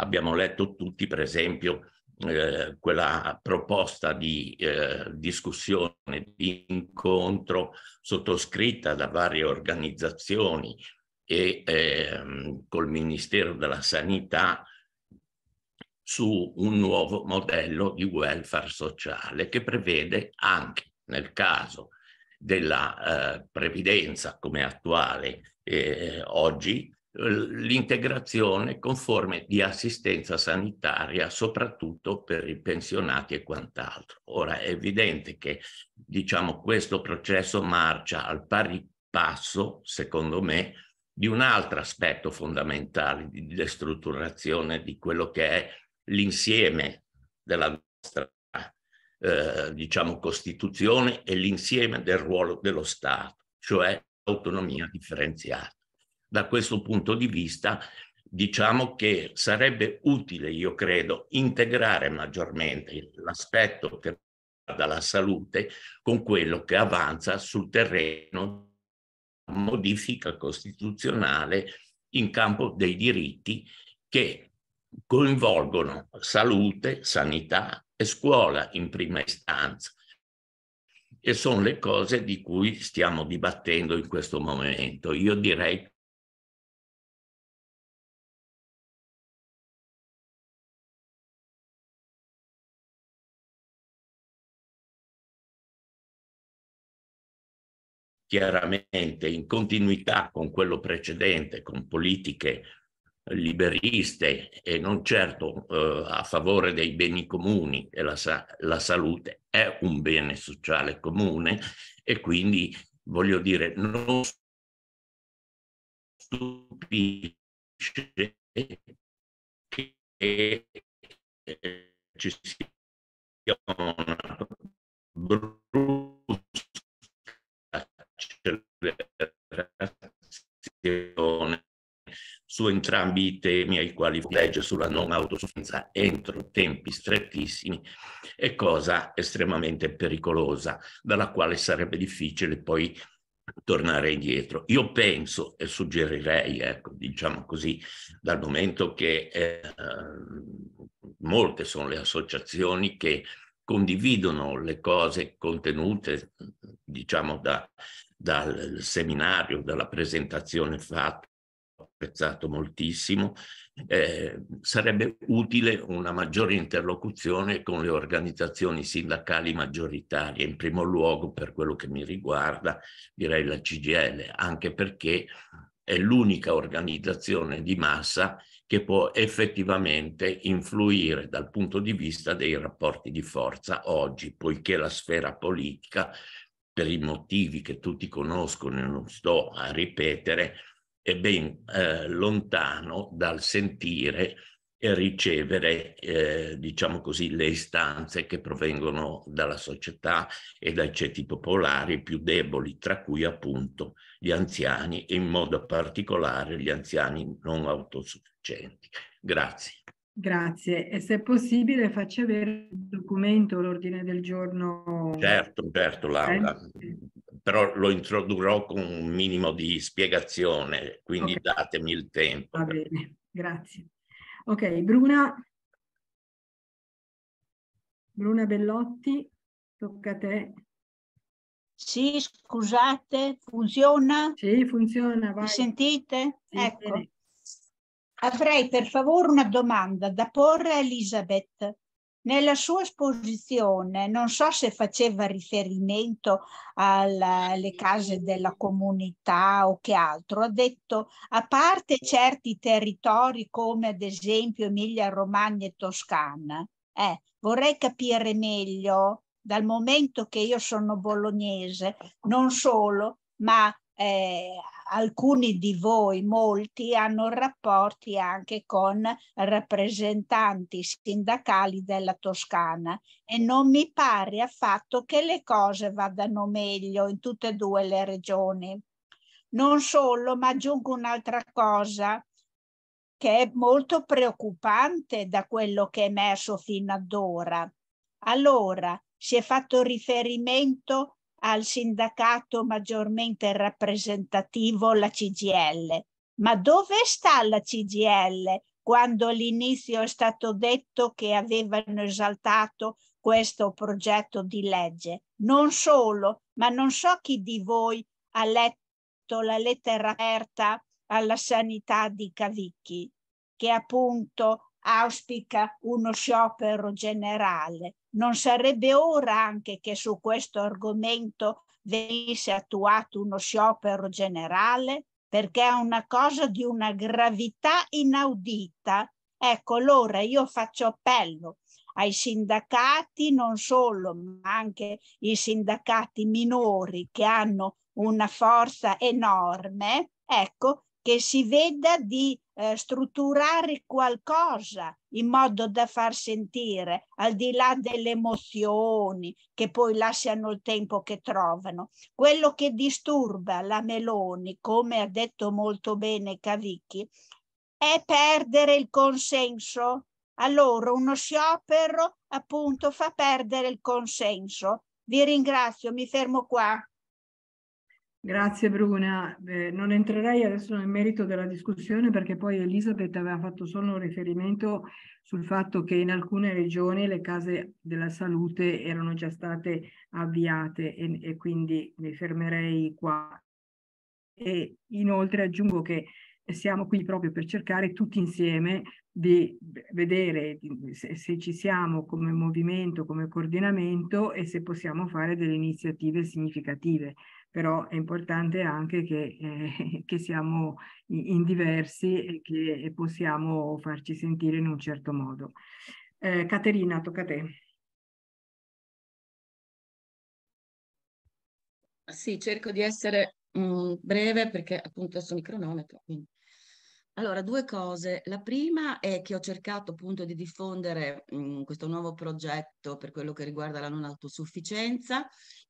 abbiamo letto tutti, per esempio, quella proposta di discussione, di incontro sottoscritta da varie organizzazioni e col Ministero della Sanità su un nuovo modello di welfare sociale che prevede anche nel caso della previdenza come attuale oggi l'integrazione con forme di assistenza sanitaria, soprattutto per i pensionati e quant'altro. Ora è evidente che, diciamo, questo processo marcia al pari passo, secondo me, di un altro aspetto fondamentale di destrutturazione di quello che è l'insieme della nostra diciamo Costituzione e l'insieme del ruolo dello Stato, cioè l'autonomia differenziata. Da questo punto di vista, diciamo che sarebbe utile, io credo, integrare maggiormente l'aspetto che riguarda la salute con quello che avanza sul terreno modifica costituzionale in campo dei diritti che coinvolgono salute, sanità e scuola in prima istanza. E sono le cose di cui stiamo dibattendo in questo momento. Io direi chiaramente in continuità con quello precedente, con politiche liberiste e non certo a favore dei beni comuni, e la salute è un bene sociale comune, e quindi voglio dire non stupisce che ci sia una brutta accelerazione su entrambi i temi ai quali legge sulla non autosufficienza entro tempi strettissimi è cosa estremamente pericolosa, dalla quale sarebbe difficile poi tornare indietro. Io penso e suggerirei, ecco, diciamo così, dal momento che molte sono le associazioni che condividono le cose contenute, diciamo, dal seminario, dalla presentazione fatta, apprezzato moltissimo, sarebbe utile una maggiore interlocuzione con le organizzazioni sindacali maggioritarie, in primo luogo per quello che mi riguarda, direi la CGIL, anche perché è l'unica organizzazione di massa che può effettivamente influire dal punto di vista dei rapporti di forza oggi, poiché la sfera politica, per i motivi che tutti conoscono e non sto a ripetere, è ben lontano dal sentire e ricevere, diciamo così, le istanze che provengono dalla società e dai ceti popolari più deboli, tra cui appunto gli anziani e in modo particolare gli anziani non autosufficienti. Grazie. Grazie. E se è possibile faccia avere il documento, l'ordine del giorno. Certo, Laura. Però lo introdurrò con un minimo di spiegazione, quindi okay. Datemi il tempo. Va bene, grazie. Ok, Bruna Bellotti, tocca a te. Sì, scusate, funziona? Sì, funziona, vai. Mi sentite? Sì, ecco. bene. Avrei per favore una domanda da porre a Elisabeth. Nella sua esposizione, non so se faceva riferimento alle case della comunità o che altro, ha detto, a parte certi territori come ad esempio Emilia-Romagna e Toscana, vorrei capire meglio, dal momento che io sono bolognese, non solo, ma alcuni di voi, molti, hanno rapporti anche con rappresentanti sindacali della Toscana e non mi pare affatto che le cose vadano meglio in tutte e due le regioni. Non solo, ma aggiungo un'altra cosa che è molto preoccupante da quello che è emerso fino ad ora. Allora, si è fatto riferimento al sindacato maggiormente rappresentativo, la CGIL. Ma dove sta la CGIL quando all'inizio è stato detto che avevano esaltato questo progetto di legge. Non solo, ma non so chi di voi ha letto la lettera aperta alla sanità di Cavicchi, che appunto auspica uno sciopero generale. Non sarebbe ora anche che su questo argomento venisse attuato uno sciopero generale? Perché è una cosa di una gravità inaudita. Ecco, allora io faccio appello ai sindacati, non solo, ma anche i sindacati minori che hanno una forza enorme, ecco, che si veda di strutturare qualcosa in modo da far sentire, al di là delle emozioni che poi lasciano il tempo che trovano. Quello che disturba la Meloni, come ha detto molto bene Cavicchi, è perdere il consenso. Allora uno sciopero appunto fa perdere il consenso. Vi ringrazio, mi fermo qua. Grazie Bruna. Non entrerei adesso nel merito della discussione perché poi Elisabeth aveva fatto solo un riferimento sul fatto che in alcune regioni le case della salute erano già state avviate e quindi mi fermerei qua. E inoltre aggiungo che siamo qui proprio per cercare tutti insieme di vedere se ci siamo come movimento, come coordinamento e se possiamo fare delle iniziative significative. Però è importante anche che siamo in diversi e che possiamo farci sentire in un certo modo. Caterina, tocca a te. Sì, cerco di essere breve perché appunto adesso mi cronometro. Quindi. Allora, due cose. La prima è che ho cercato appunto di diffondere questo nuovo progetto per quello che riguarda la non autosufficienza.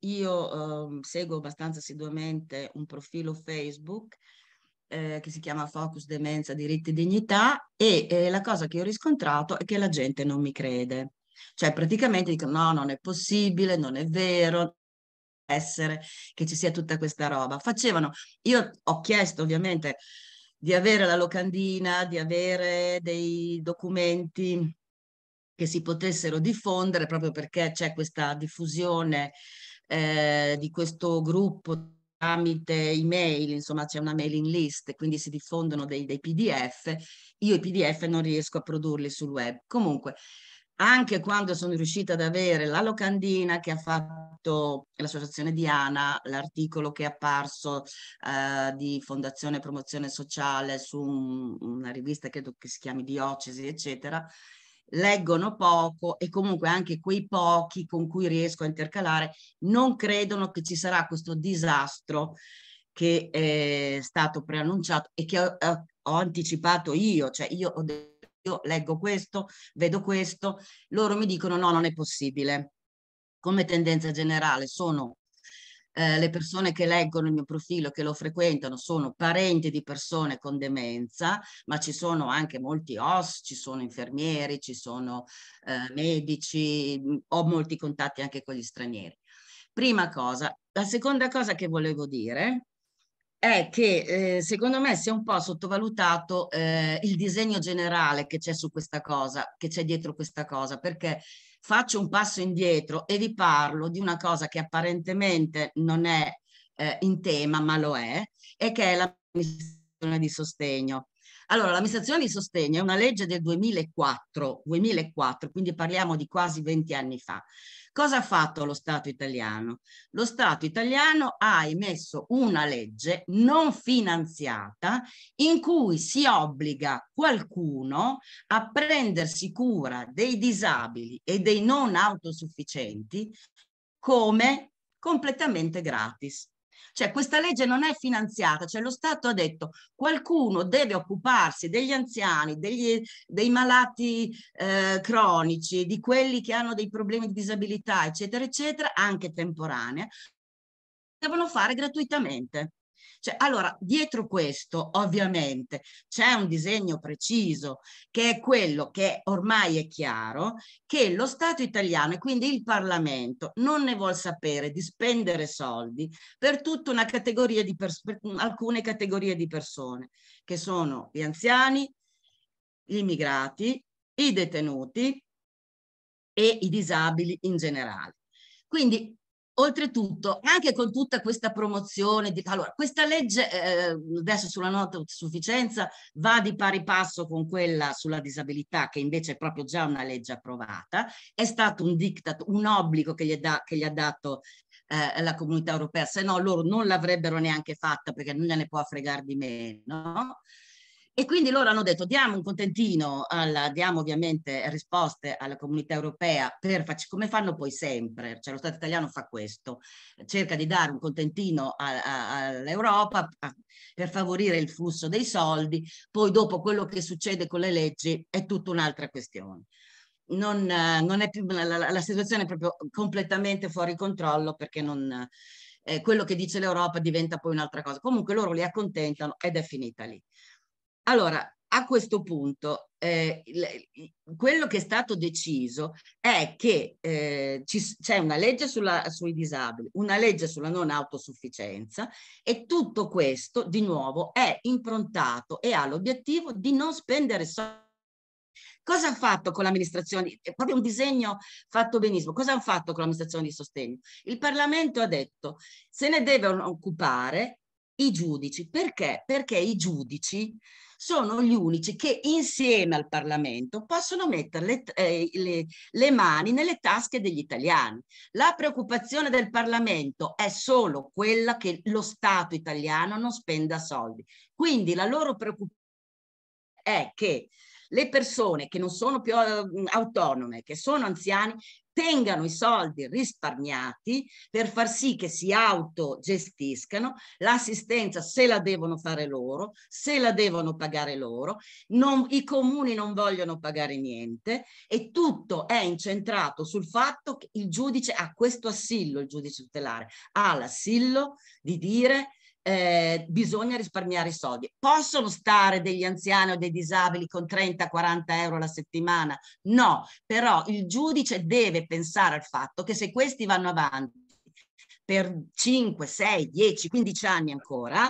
Io seguo abbastanza assiduamente un profilo Facebook che si chiama Focus Demenza, Diritti e Dignità e la cosa che ho riscontrato è che la gente non mi crede. Cioè praticamente dicono no, non è possibile, non è vero, essere che ci sia tutta questa roba. Io ho chiesto ovviamente di avere la locandina, di avere dei documenti che si potessero diffondere proprio perché c'è questa diffusione di questo gruppo tramite email, insomma c'è una mailing list, quindi si diffondono dei PDF. Io i PDF non riesco a produrli sul web. Comunque, anche quando sono riuscita ad avere la locandina che ha fatto l'associazione Diana, l'articolo che è apparso di Fondazione Promozione Sociale su una rivista credo che si chiami Diocesi, eccetera, leggono poco e comunque anche quei pochi con cui riesco a intercalare non credono che ci sarà questo disastro che è stato preannunciato e che ho anticipato io, cioè io leggo questo, vedo questo, loro mi dicono no, non è possibile. Come tendenza generale sono le persone che leggono il mio profilo, che lo frequentano, sono parenti di persone con demenza, ma ci sono anche molti OSS, ci sono infermieri, ci sono medici, ho molti contatti anche con gli stranieri. Prima cosa. La seconda cosa che volevo dire è che secondo me si è un po' sottovalutato il disegno generale che c'è su questa cosa, che c'è dietro questa cosa, perché faccio un passo indietro e vi parlo di una cosa che apparentemente non è in tema, ma lo è, e che è l'amministrazione di sostegno. Allora, l'amministrazione di sostegno è una legge del 2004, quindi parliamo di quasi 20 anni fa. Cosa ha fatto lo Stato italiano? Lo Stato italiano ha emesso una legge non finanziata in cui si obbliga qualcuno a prendersi cura dei disabili e dei non autosufficienti come completamente gratis. Cioè questa legge non è finanziata, cioè lo Stato ha detto qualcuno deve occuparsi degli anziani, dei malati cronici, di quelli che hanno dei problemi di disabilità, eccetera, eccetera, anche temporanea, devono fare gratuitamente. Cioè, allora, dietro questo ovviamente c'è un disegno preciso che è quello che ormai è chiaro, che lo Stato italiano e quindi il Parlamento non ne vuol sapere di spendere soldi per tutta una categoria di per alcune categorie di persone, che sono gli anziani, gli immigrati, i detenuti e i disabili in generale. Quindi, oltretutto, anche con tutta questa promozione, allora, questa legge adesso sulla non autosufficienza va di pari passo con quella sulla disabilità, che invece è proprio già una legge approvata, è stato un diktat, un obbligo che gli ha dato la Comunità Europea, se no loro non l'avrebbero neanche fatta perché non gliene può fregare di meno. E quindi loro hanno detto diamo un contentino, diamo ovviamente risposte alla Comunità Europea come fanno poi sempre, cioè lo Stato italiano fa questo, cerca di dare un contentino all'Europa per favorire il flusso dei soldi, poi dopo quello che succede con le leggi è tutta un'altra questione. Non è più, la situazione è proprio completamente fuori controllo perché quello che dice l'Europa diventa poi un'altra cosa. Comunque loro li accontentano ed è finita lì. Allora, a questo punto, quello che è stato deciso è che c'è una legge sui disabili, una legge sulla non autosufficienza e tutto questo, di nuovo, è improntato e ha l'obiettivo di non spendere soldi. Cosa ha fatto con l'amministrazione? È proprio un disegno fatto benissimo. Cosa hanno fatto con l'amministrazione di sostegno? Il Parlamento ha detto se ne devono occupare i giudici. Perché? Perché i giudici sono gli unici che insieme al Parlamento possono mettere le mani nelle tasche degli italiani. La preoccupazione del Parlamento è solo quella che lo Stato italiano non spenda soldi. Quindi la loro preoccupazione è che le persone che non sono più autonome, che sono anziani, tengano i soldi risparmiati per far sì che si autogestiscano, l'assistenza se la devono fare loro, se la devono pagare loro, i comuni non vogliono pagare niente e tutto è incentrato sul fatto che il giudice ha questo assillo, il giudice tutelare, ha l'assillo di dire bisogna risparmiare i soldi. Possono stare degli anziani o dei disabili con 30-40 euro alla settimana? No, però il giudice deve pensare al fatto che se questi vanno avanti per 5, 6, 10, 15 anni ancora,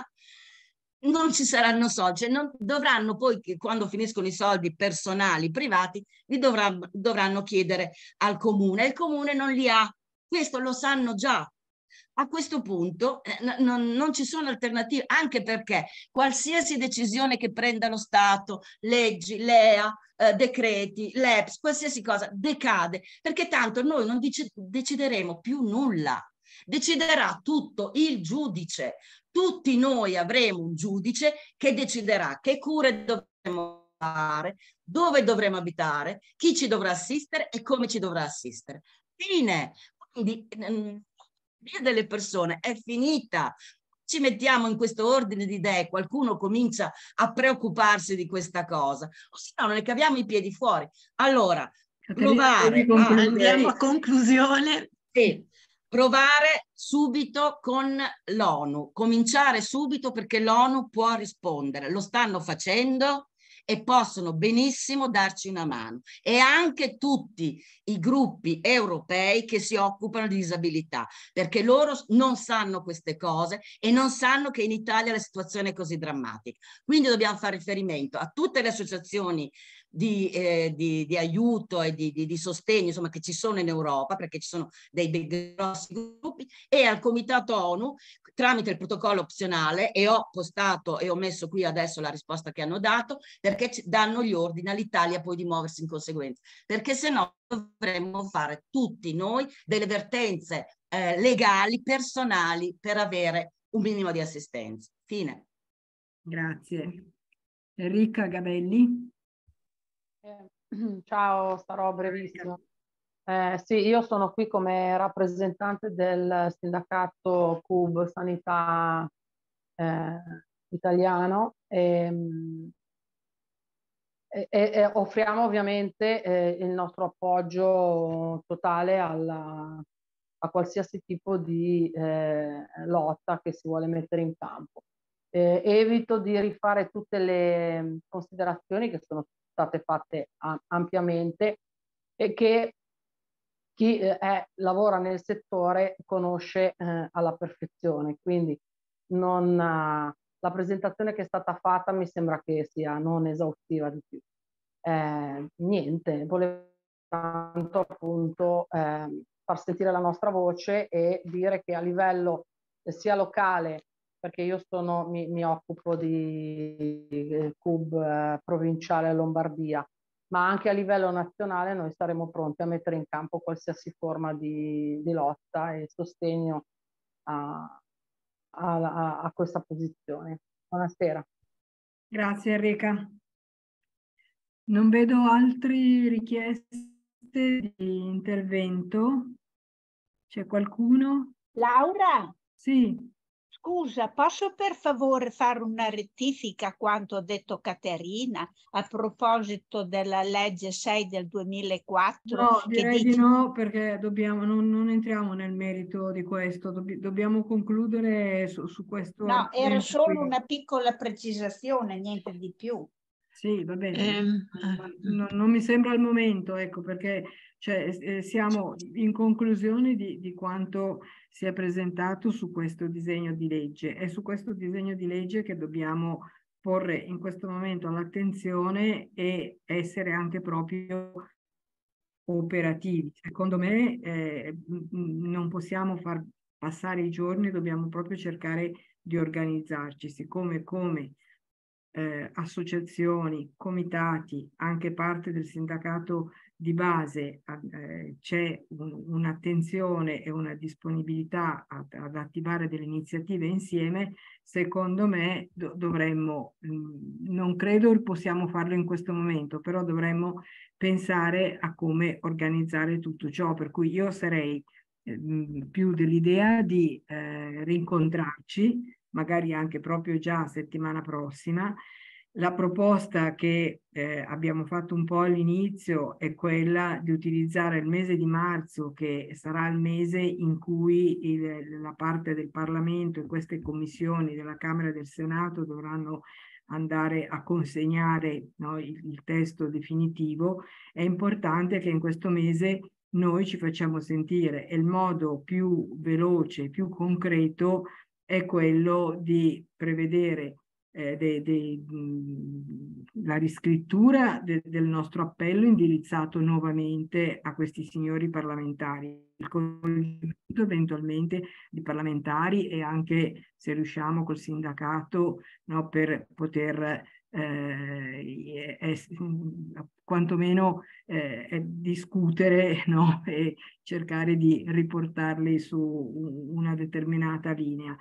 non ci saranno soldi, cioè non dovranno poi, quando finiscono i soldi personali, privati, li dovranno chiedere al comune e il comune non li ha. Questo lo sanno già. A questo punto non ci sono alternative, anche perché qualsiasi decisione che prenda lo Stato, leggi, LEA, decreti, l'EPS, qualsiasi cosa decade, perché tanto noi non decideremo più nulla. Deciderà tutto il giudice. Tutti noi avremo un giudice che deciderà che cure dovremo fare, dove dovremo abitare, chi ci dovrà assistere e come ci dovrà assistere. Fine. Quindi via delle persone è finita. Ci mettiamo in questo ordine di idee, qualcuno comincia a preoccuparsi di questa cosa, o se no ne caviamo i piedi fuori. Allora, provare andiamo a conclusione. Sì, provare subito con l'ONU, cominciare subito perché l'ONU può rispondere, lo stanno facendo e possono benissimo darci una mano, e anche tutti i gruppi europei che si occupano di disabilità, perché loro non sanno queste cose e non sanno che in Italia la situazione è così drammatica. Quindi dobbiamo fare riferimento a tutte le associazioni di aiuto e di sostegno, insomma, che ci sono in Europa, perché ci sono dei grossi gruppi, e al Comitato ONU tramite il protocollo opzionale, e ho postato e ho messo qui adesso la risposta che hanno dato, perché danno gli ordini all'Italia poi di muoversi in conseguenza, perché se no dovremmo fare tutti noi delle vertenze legali, personali, per avere un minimo di assistenza. Fine. Grazie. Enrica Gabelli. Ciao, sarò brevissima. Sì, io sono qui come rappresentante del sindacato CUB Sanità italiano e offriamo ovviamente il nostro appoggio totale a qualsiasi tipo di lotta che si vuole mettere in campo. Evito di rifare tutte le considerazioni che sono state fatte ampiamente e che chi lavora nel settore conosce alla perfezione. Quindi la presentazione che è stata fatta mi sembra che sia non esaustiva di più. Niente, volevo tanto appunto far sentire la nostra voce e dire che a livello sia locale, perché io mi occupo di CUB provinciale Lombardia, ma anche a livello nazionale noi saremo pronti a mettere in campo qualsiasi forma di lotta e sostegno a questa posizione. Buonasera. Grazie Enrica. Non vedo altre richieste di intervento. C'è qualcuno? Laura? Sì. Scusa, posso per favore fare una rettifica a quanto ha detto Caterina a proposito della legge 6 del 2004? No, direi di no, perché non entriamo nel merito di questo, dobbiamo concludere su questo. No, era solo qui. una piccola precisazione, niente di più. Sì, va bene. Non mi sembra il momento, ecco, perché siamo in conclusione di quanto si è presentato su questo disegno di legge. È su questo disegno di legge che dobbiamo porre in questo momento l'attenzione e essere anche proprio operativi. Secondo me non possiamo far passare i giorni, dobbiamo proprio cercare di organizzarci, siccome come associazioni, comitati, anche parte del sindacato di base c'è un'attenzione e una disponibilità ad attivare delle iniziative insieme. Secondo me dovremmo, non credo possiamo farlo in questo momento, però dovremmo pensare a come organizzare tutto ciò, per cui io sarei più dell'idea di rincontrarci magari anche proprio già settimana prossima. La proposta che abbiamo fatto un po' all'inizio è quella di utilizzare il mese di marzo, che sarà il mese in cui la parte del Parlamento e queste commissioni della Camera e del Senato dovranno andare a consegnare, no, il testo definitivo. È importante che in questo mese noi ci facciamo sentire, e il modo più veloce, più concreto è quello di prevedere la riscrittura del nostro appello indirizzato nuovamente a questi signori parlamentari, il coinvolgimento eventualmente di parlamentari e anche, se riusciamo, col sindacato, no, per poter quantomeno discutere, no, e cercare di riportarli su una determinata linea.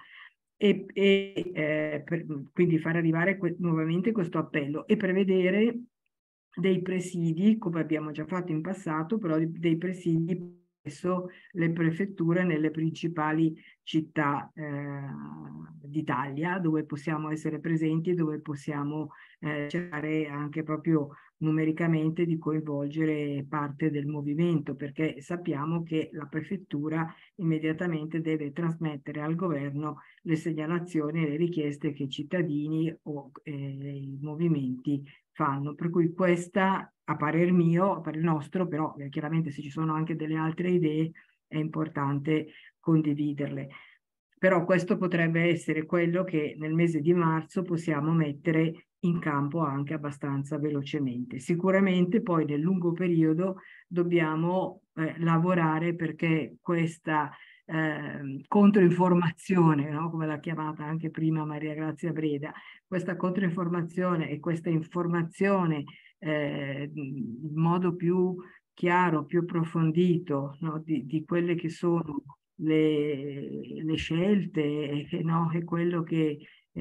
Quindi far arrivare nuovamente questo appello e prevedere dei presidi, come abbiamo già fatto in passato, però dei presidi presso le prefetture nelle principali città d'Italia, dove possiamo essere presenti e dove possiamo cercare anche proprio numericamente di coinvolgere parte del movimento, perché sappiamo che la prefettura immediatamente deve trasmettere al governo le segnalazioni e le richieste che i cittadini o i movimenti fanno. Per cui questa, a parer mio, a parer nostro, però chiaramente se ci sono anche delle altre idee è importante condividerle. Però questo potrebbe essere quello che nel mese di marzo possiamo mettere in campo anche abbastanza velocemente. Sicuramente poi nel lungo periodo dobbiamo lavorare perché questa controinformazione, no? Come l'ha chiamata anche prima Maria Grazia Breda, questa controinformazione e questa informazione in modo più chiaro, più approfondito, no? di quelle che sono le scelte, no? E quello che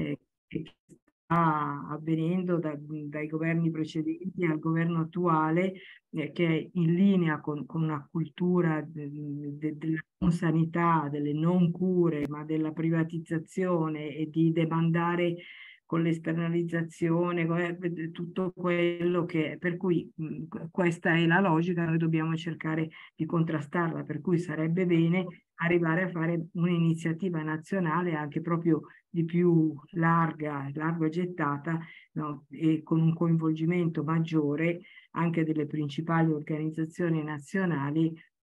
sta avvenendo dai governi precedenti al governo attuale, che è in linea con una cultura della non sanità, delle non cure, ma della privatizzazione e di demandare con l'esternalizzazione, tutto quello che... Per cui questa è la logica, noi dobbiamo cercare di contrastarla, per cui sarebbe bene arrivare a fare un'iniziativa nazionale anche proprio di più larga gettata, no? E con un coinvolgimento maggiore anche delle principali organizzazioni nazionali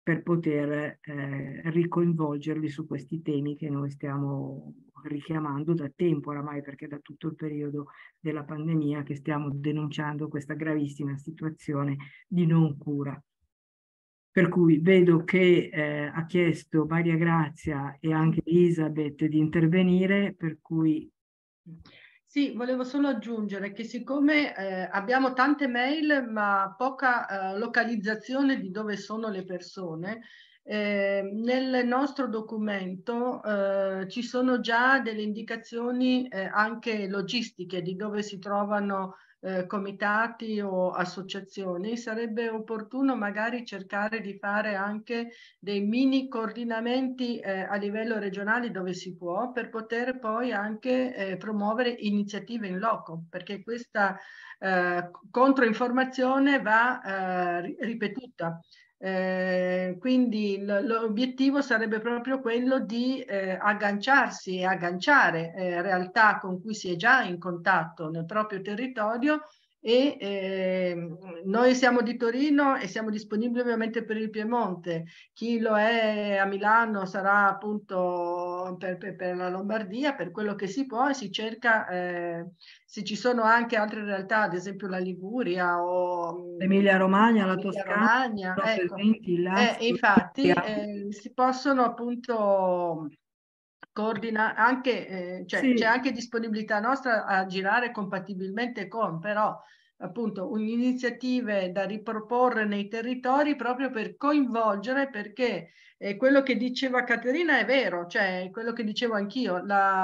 per poter ricoinvolgerli su questi temi che noi stiamo richiamando da tempo oramai, perché da tutto il periodo della pandemia che stiamo denunciando questa gravissima situazione di non cura. Per cui vedo che ha chiesto Maria Grazia e anche Elisabeth di intervenire, per cui... Sì, volevo solo aggiungere che siccome abbiamo tante mail ma poca localizzazione di dove sono le persone, nel nostro documento ci sono già delle indicazioni anche logistiche di dove si trovano comitati o associazioni. Sarebbe opportuno magari cercare di fare anche dei mini coordinamenti a livello regionale dove si può, per poter poi anche promuovere iniziative in loco, perché questa controinformazione va ripetuta. Quindi l'obiettivo sarebbe proprio quello di agganciarsi e agganciare realtà con cui si è già in contatto nel proprio territorio, e noi siamo di Torino e siamo disponibili ovviamente per il Piemonte. Chi lo è a Milano sarà appunto per la Lombardia, per quello che si può, e si cerca, se ci sono anche altre realtà, ad esempio la Liguria o Emilia Romagna, la Toscana, ecco. presenti, Infatti si possono appunto coordinare anche, cioè, c'è anche disponibilità nostra a girare compatibilmente con, però appunto iniziative da riproporre nei territori proprio per coinvolgere, perché quello che diceva Caterina è vero, cioè quello che dicevo anch'io,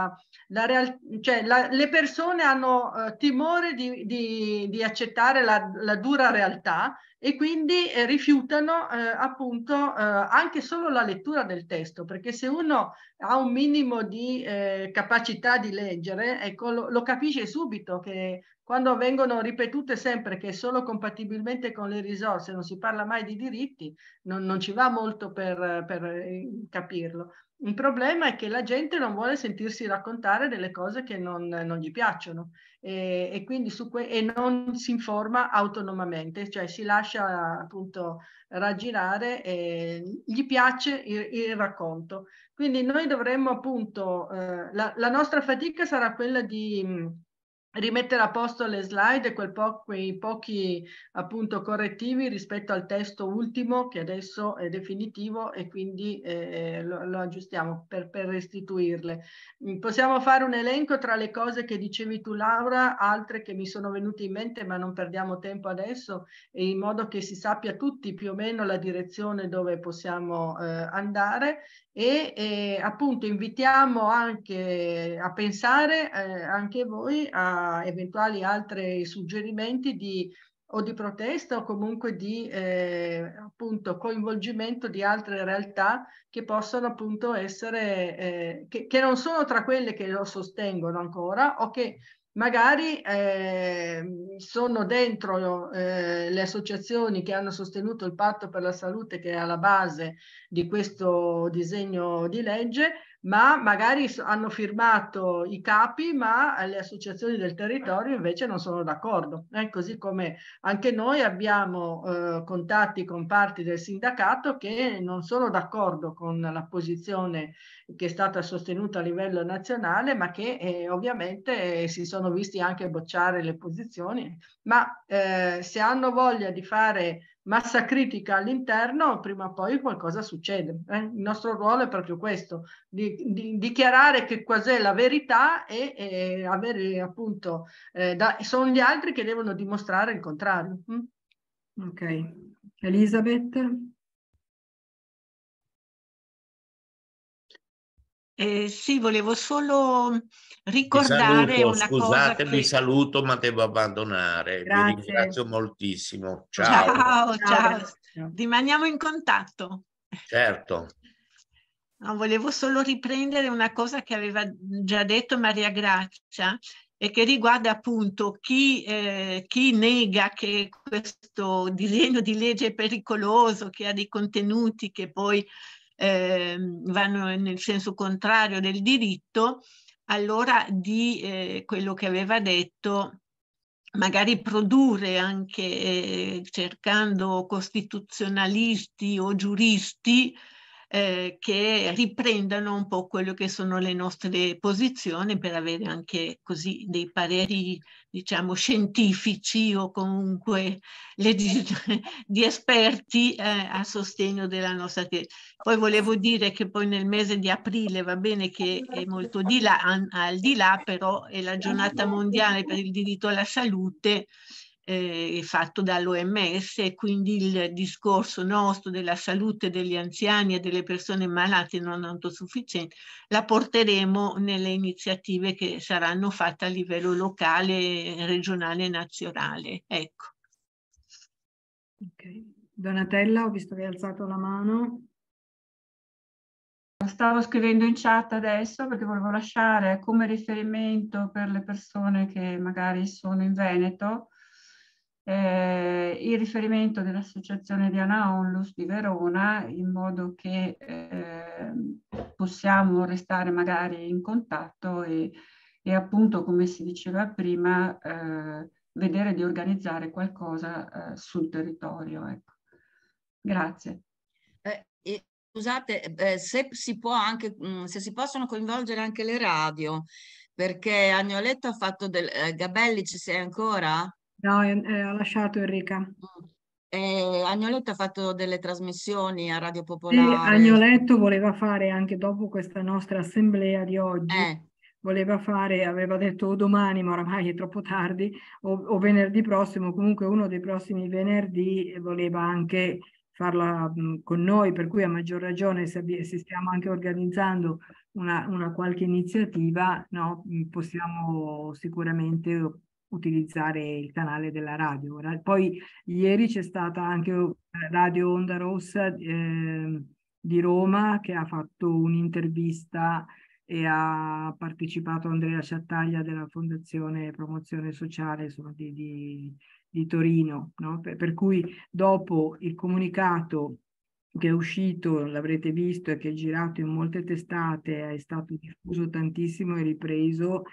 le persone hanno timore di accettare la dura realtà, e quindi rifiutano appunto anche solo la lettura del testo, perché se uno ha un minimo di capacità di leggere, ecco, lo capisce subito che quando vengono ripetute sempre che solo compatibilmente con le risorse non si parla mai di diritti, non ci va molto per capirlo. Il problema è che la gente non vuole sentirsi raccontare delle cose che non gli piacciono, e quindi e non si informa autonomamente, cioè si lascia appunto raggirare e gli piace il racconto. Quindi noi dovremmo appunto, la nostra fatica sarà quella di rimettere a posto le slide e quei pochi appunto correttivi rispetto al testo ultimo, che adesso è definitivo, e quindi lo aggiustiamo per restituirle. Possiamo fare un elenco tra le cose che dicevi tu, Laura, altre che mi sono venute in mente, ma non perdiamo tempo adesso, in modo che si sappia tutti più o meno la direzione dove possiamo andare, e appunto invitiamo anche a pensare anche voi a eventuali altri suggerimenti o di protesta o comunque di appunto coinvolgimento di altre realtà che possono appunto essere, che non sono tra quelle che lo sostengono ancora, o che magari sono dentro le associazioni che hanno sostenuto il Patto per la Salute, che è alla base di questo disegno di legge, ma magari hanno firmato i capi, ma le associazioni del territorio invece non sono d'accordo. Così come anche noi abbiamo contatti con parti del sindacato che non sono d'accordo con la posizione che è stata sostenuta a livello nazionale, ma che ovviamente si sono visti anche bocciare le posizioni, ma se hanno voglia di fare massa critica all'interno, prima o poi qualcosa succede. Il nostro ruolo è proprio questo, di dichiarare che cos'è la verità, e avere appunto, sono gli altri che devono dimostrare il contrario. Ok. Elisabeth? Sì, volevo solo ricordare una cosa che... Vi saluto, ma devo abbandonare. Grazie. Vi ringrazio moltissimo. Ciao. Rimaniamo in contatto. Certo. No, volevo solo riprendere una cosa che aveva già detto Maria Grazia, e che riguarda appunto chi nega che questo disegno di legge è pericoloso, che ha dei contenuti che poi vanno nel senso contrario del diritto. Allora, di quello che aveva detto magari produrre anche cercando costituzionalisti o giuristi che riprendano un po' quello che sono le nostre posizioni per avere anche così dei pareri, diciamo, scientifici o comunque di esperti a sostegno della nostra tesi. Poi volevo dire che poi nel mese di aprile, va bene che è molto al di là, però è la giornata mondiale per il diritto alla salute fatto dall'OMS, e quindi il discorso nostro della salute degli anziani e delle persone malate non autosufficienti la porteremo nelle iniziative che saranno fatte a livello locale, regionale e nazionale. Ecco. Okay. Donatella, ho visto che hai alzato la mano. Stavo scrivendo in chat adesso perché volevo lasciare come riferimento per le persone che magari sono in Veneto il riferimento dell'Associazione Diana Onlus di Verona, in modo che possiamo restare magari in contatto e appunto, come si diceva prima, vedere di organizzare qualcosa sul territorio. Ecco. Grazie. Scusate, se si può anche, se si possono coinvolgere anche le radio, perché Agnoletto ha fatto Gabelli, ci sei ancora? No, ha lasciato Enrica. Agnoletto ha fatto delle trasmissioni a Radio Sì, Popolare. Agnoletto voleva fare anche dopo questa nostra assemblea di oggi, voleva fare, aveva detto o domani, ma oramai è troppo tardi, o venerdì prossimo, comunque uno dei prossimi venerdì voleva anche farla con noi, per cui a maggior ragione se stiamo anche organizzando una qualche iniziativa, no, possiamo sicuramente utilizzare il canale della radio. Poi ieri c'è stata anche Radio Onda Rossa di Roma che ha fatto un'intervista e ha partecipato Andrea Ciattaglia della Fondazione Promozione Sociale, insomma, di Torino, no? Per cui dopo il comunicato che è uscito, l'avrete visto, e che è girato in molte testate, è stato diffuso tantissimo e ripreso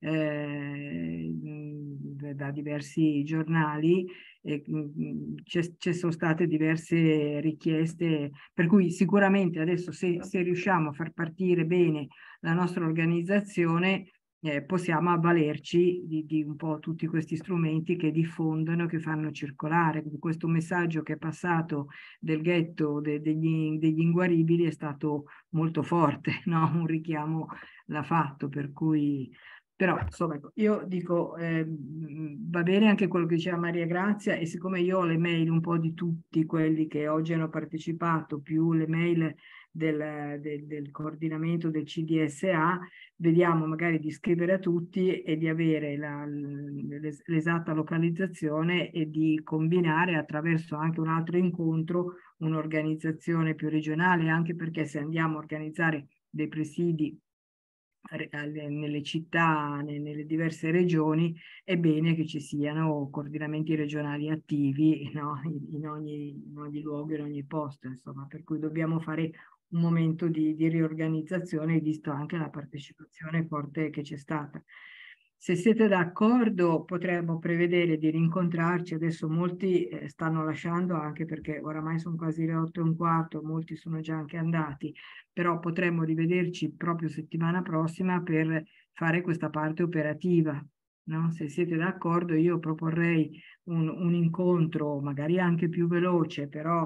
da diversi giornali, e ci sono state diverse richieste, per cui sicuramente adesso se riusciamo a far partire bene la nostra organizzazione, possiamo avvalerci di un po' tutti questi strumenti che diffondono, che fanno circolare. Questo messaggio che è passato del ghetto degli inguaribili è stato molto forte, no? Un richiamo l'ha fatto, per cui... Però, insomma, io dico, va bene anche quello che diceva Maria Grazia, e siccome io ho le mail un po' di tutti quelli che oggi hanno partecipato, più le mail del coordinamento del CDSA, vediamo magari di scrivere a tutti e di avere l'esatta localizzazione e di combinare attraverso anche un altro incontro un'organizzazione più regionale, anche perché se andiamo a organizzare dei presidi nelle città, nelle diverse regioni, è bene che ci siano coordinamenti regionali attivi, no? in ogni luogo, in ogni posto, insomma, per cui dobbiamo fare un momento di riorganizzazione, visto anche la partecipazione forte che c'è stata. Se siete d'accordo, potremmo prevedere di rincontrarci. Adesso molti stanno lasciando, anche perché oramai sono quasi le 8:15, molti sono già anche andati, però potremmo rivederci proprio settimana prossima per fare questa parte operativa. No? Se siete d'accordo, io proporrei un incontro magari anche più veloce, però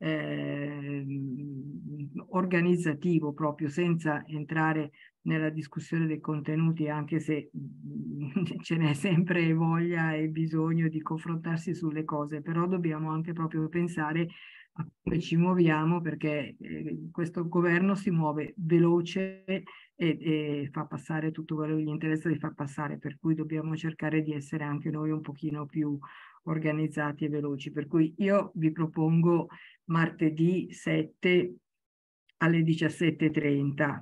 organizzativo, proprio senza entrare nella discussione dei contenuti, anche se ce n'è sempre voglia e bisogno di confrontarsi sulle cose, però dobbiamo anche proprio pensare a come ci muoviamo, perché questo governo si muove veloce e fa passare tutto quello che gli interessa di far passare, per cui dobbiamo cercare di essere anche noi un pochino più organizzati e veloci. Per cui io vi propongo martedì 7 alle 17:30.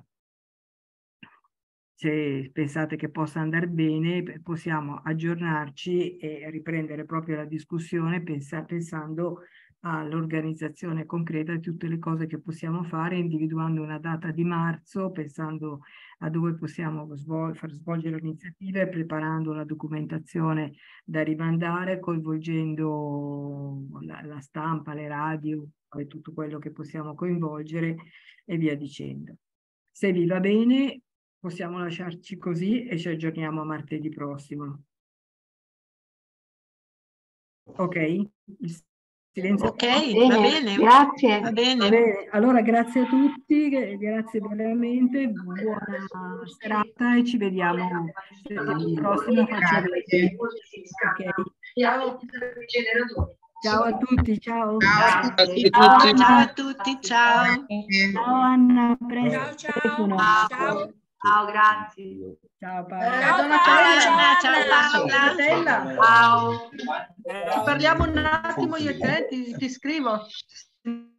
Se pensate che possa andare bene, possiamo aggiornarci e riprendere proprio la discussione pensando all'organizzazione concreta di tutte le cose che possiamo fare, individuando una data di marzo, pensando a dove possiamo far svolgere l'iniziativa, preparando la documentazione da rimandare, coinvolgendo la stampa, le radio e tutto quello che possiamo coinvolgere e via dicendo. Se vi va bene, possiamo lasciarci così e ci aggiorniamo a martedì prossimo. Ok? Silenzio. Ok, va bene. Grazie. Va bene. Va bene. Allora, grazie a tutti, grazie veramente, buona serata e ci vediamo il prossimo. Faccio vedere. Okay. Ciao a tutti, ciao. Ciao a tutti, ciao. Ciao Anna, Ciao, ciao. Ciao, grazie. Ciao Paola. Ciao Anna, ciao Paola. Ciao. Ci parliamo un attimo io e te, ti scrivo.